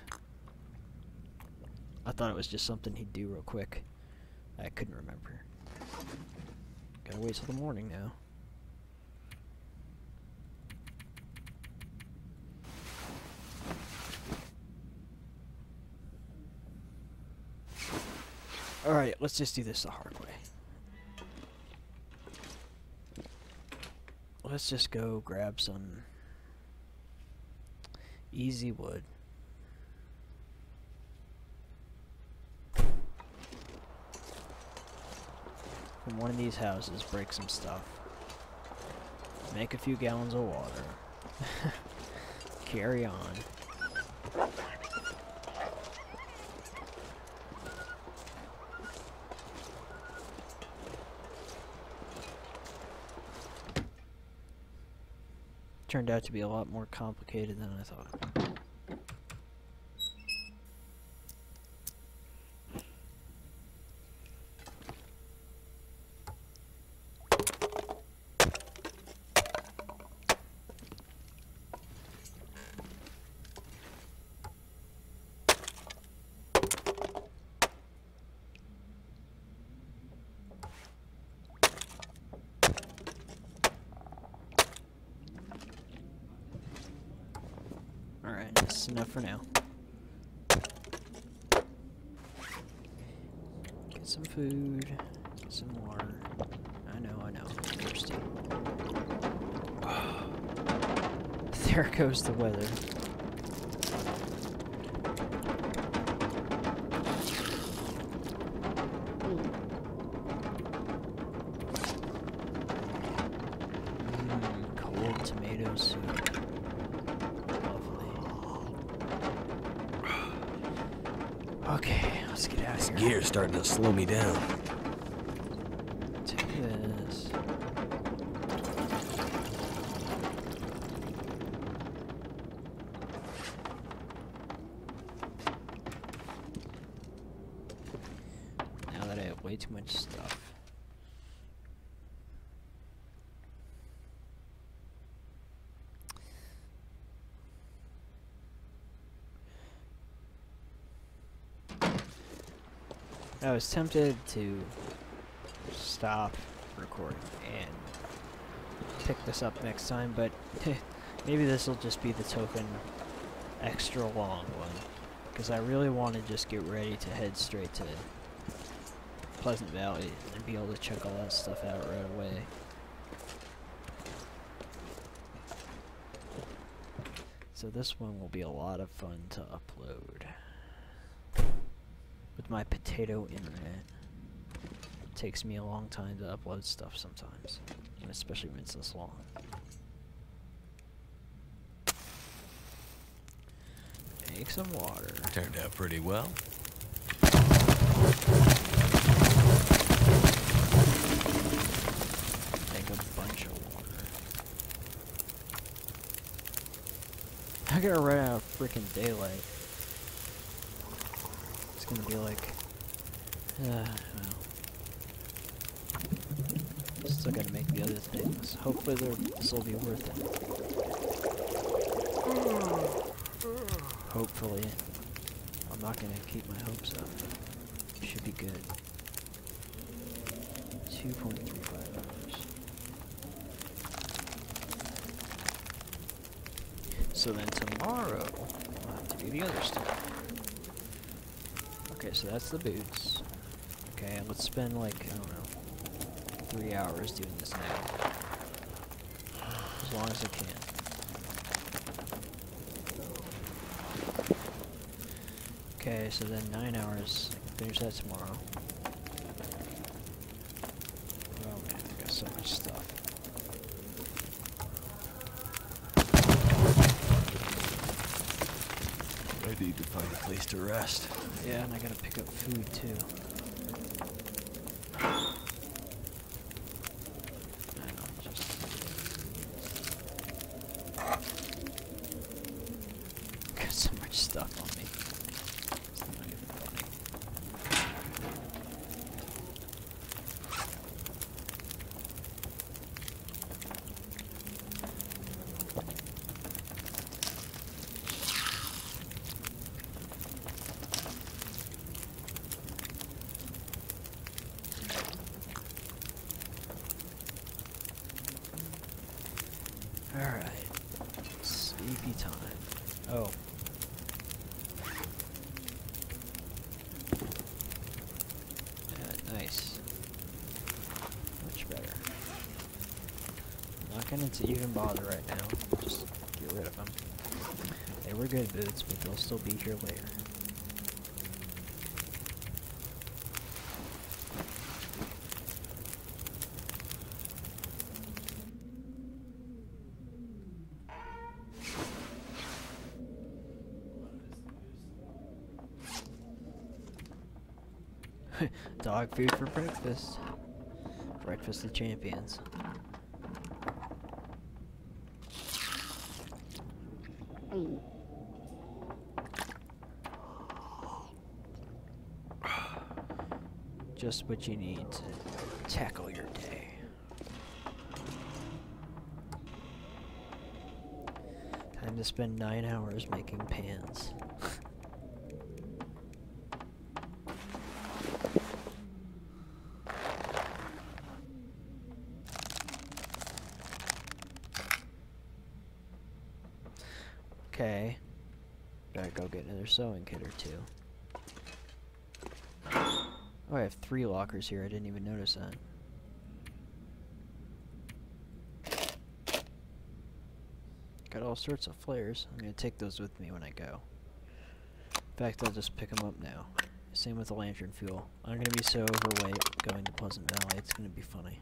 I thought it was just something he'd do real quick. I couldn't remember. Gotta wait till the morning now. Alright, let's just do this the hard way. Let's just go grab some easy wood. From one of these houses, break some stuff. Make a few gallons of water. Carry on. Turned out to be a lot more complicated than I thought. enough for now. Get some food. Get some water. I know. I'm thirsty. There goes the weather. Cold tomato soup. Lovely. Okay, let's get out of here. Gear's starting to slow me down. Take this. Now that I have way too much stuff. I was tempted to stop recording and pick this up next time, but maybe this will just be the token extra long one, because I really want to just get ready to head straight to Pleasant Valley and be able to check all that stuff out right away. So this one will be a lot of fun to upload. With my potato internet, it takes me a long time to upload stuff sometimes, and especially when it's this long. Make some water. Turned out pretty well. Make a bunch of water. I gotta run out of freaking daylight. It's gonna be like, well, still gotta make the other things. Hopefully this will be worth it. Hopefully. I'm not gonna keep my hopes up. Should be good. 2.35 hours. So then tomorrow, I'll have to do the other stuff. Okay, so that's the boots. Okay, let's spend like, I don't know, 3 hours doing this now. As long as I can. Okay, so then 9 hours. I can finish that tomorrow. Oh man, I got so much stuff. I need to find a place to rest. Yeah, and I gotta pick up food too. Hang on, just... got so much stuff on me. It's not even funny. Alright. Sleepy time. Oh. Yeah, nice. Much better. Not gonna even bother right now. Just get rid of them. They were good boots, but they'll still be here later. Dog food for breakfast. Breakfast of champions. Just what you need to tackle your day. Time to spend 9 hours making pans. Okay. Gotta go get another sewing kit or two. Oh, I have 3 lockers here. I didn't even notice that. Got all sorts of flares. I'm gonna take those with me when I go. In fact, I'll just pick them up now. Same with the lantern fuel. I'm gonna be so overweight going to Pleasant Valley, it's gonna be funny.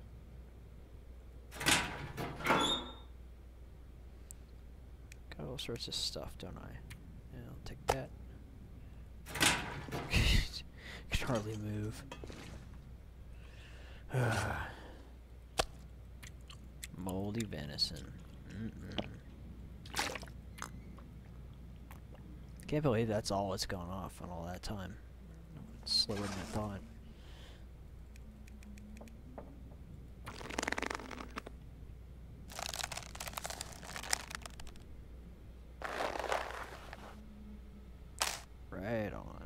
Got all sorts of stuff, don't I? Yeah, I'll take that. Can hardly move. Moldy venison. Can't believe that's all that's gone off on all that time. It's slower than I thought. Right on.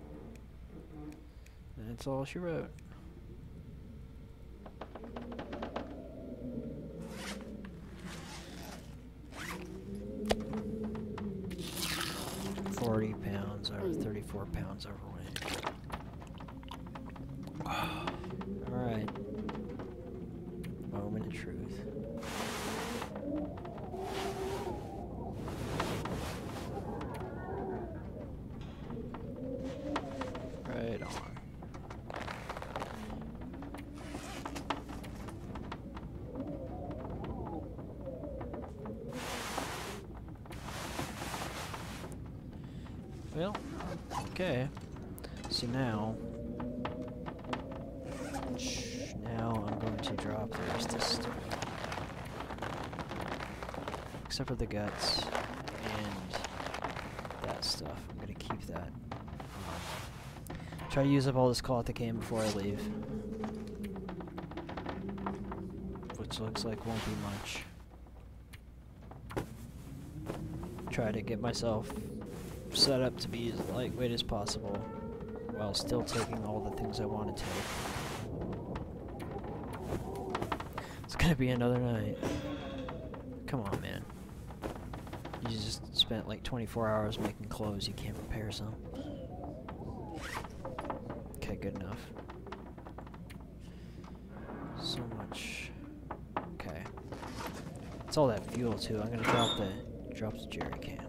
That's all she wrote. £40 or 34 pounds overweight. Alright. Moment of truth. Right on. Well, okay. So now I'm going to drop the rest of this stuff. Except for the guts and that stuff. I'm going to keep that. Try to use up all this cloth I can before I leave. Which looks like won't be much. Try to get myself set up to be as lightweight as possible while still taking all the things I want to take. It's gonna be another night. Come on, man. You just spent like 24 hours making clothes. You can't repair some. Okay, good enough. So much. Okay. It's all that fuel too. I'm gonna drop the jerry can.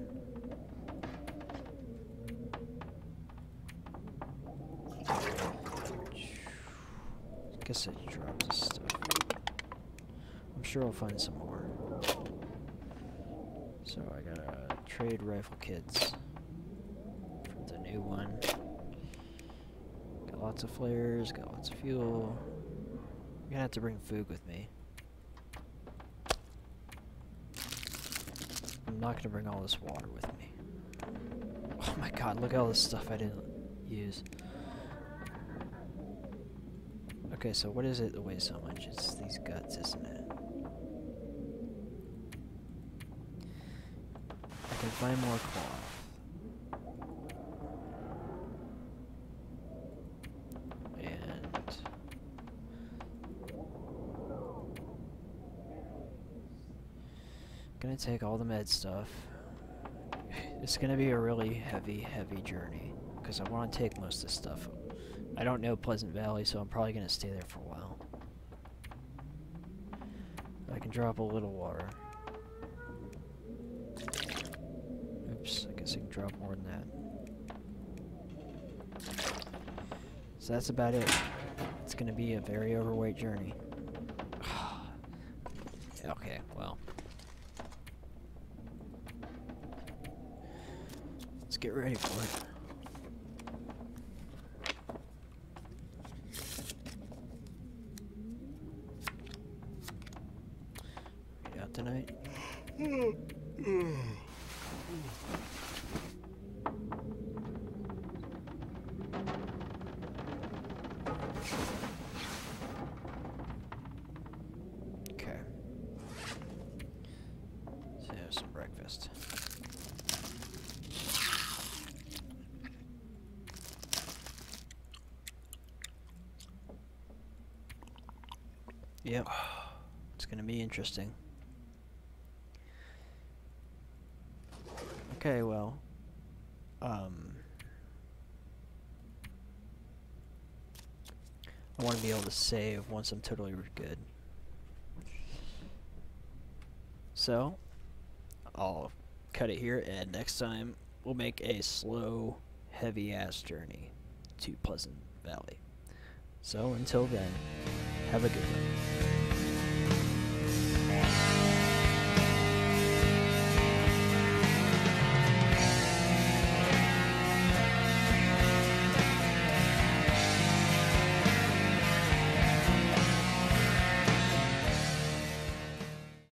Guess I dropped this stuff. I'm sure I'll find some more. So I gotta trade rifle kits for the new one. Got lots of flares, got lots of fuel. I'm gonna have to bring food with me. I'm not gonna bring all this water with me. Oh my god, look at all this stuff I didn't use. Okay, so what is it that weighs so much? It's these guts, isn't it? I can find more cloth. And gonna take all the med stuff. It's gonna be a really heavy journey because I want to take most of this stuff. I don't know Pleasant Valley, so I'm probably going to stay there for a while. I can drop a little water. Oops, I guess I can drop more than that. So that's about it. It's going to be a very overweight journey. Okay, well. Let's get ready for it. Tonight. Okay. Let's have some breakfast. Yep. It's gonna be interesting. Okay, well, I want to be able to save once I'm totally good. So, I'll cut it here, and next time we'll make a slow, heavy-ass journey to Pleasant Valley. So, until then, have a good one.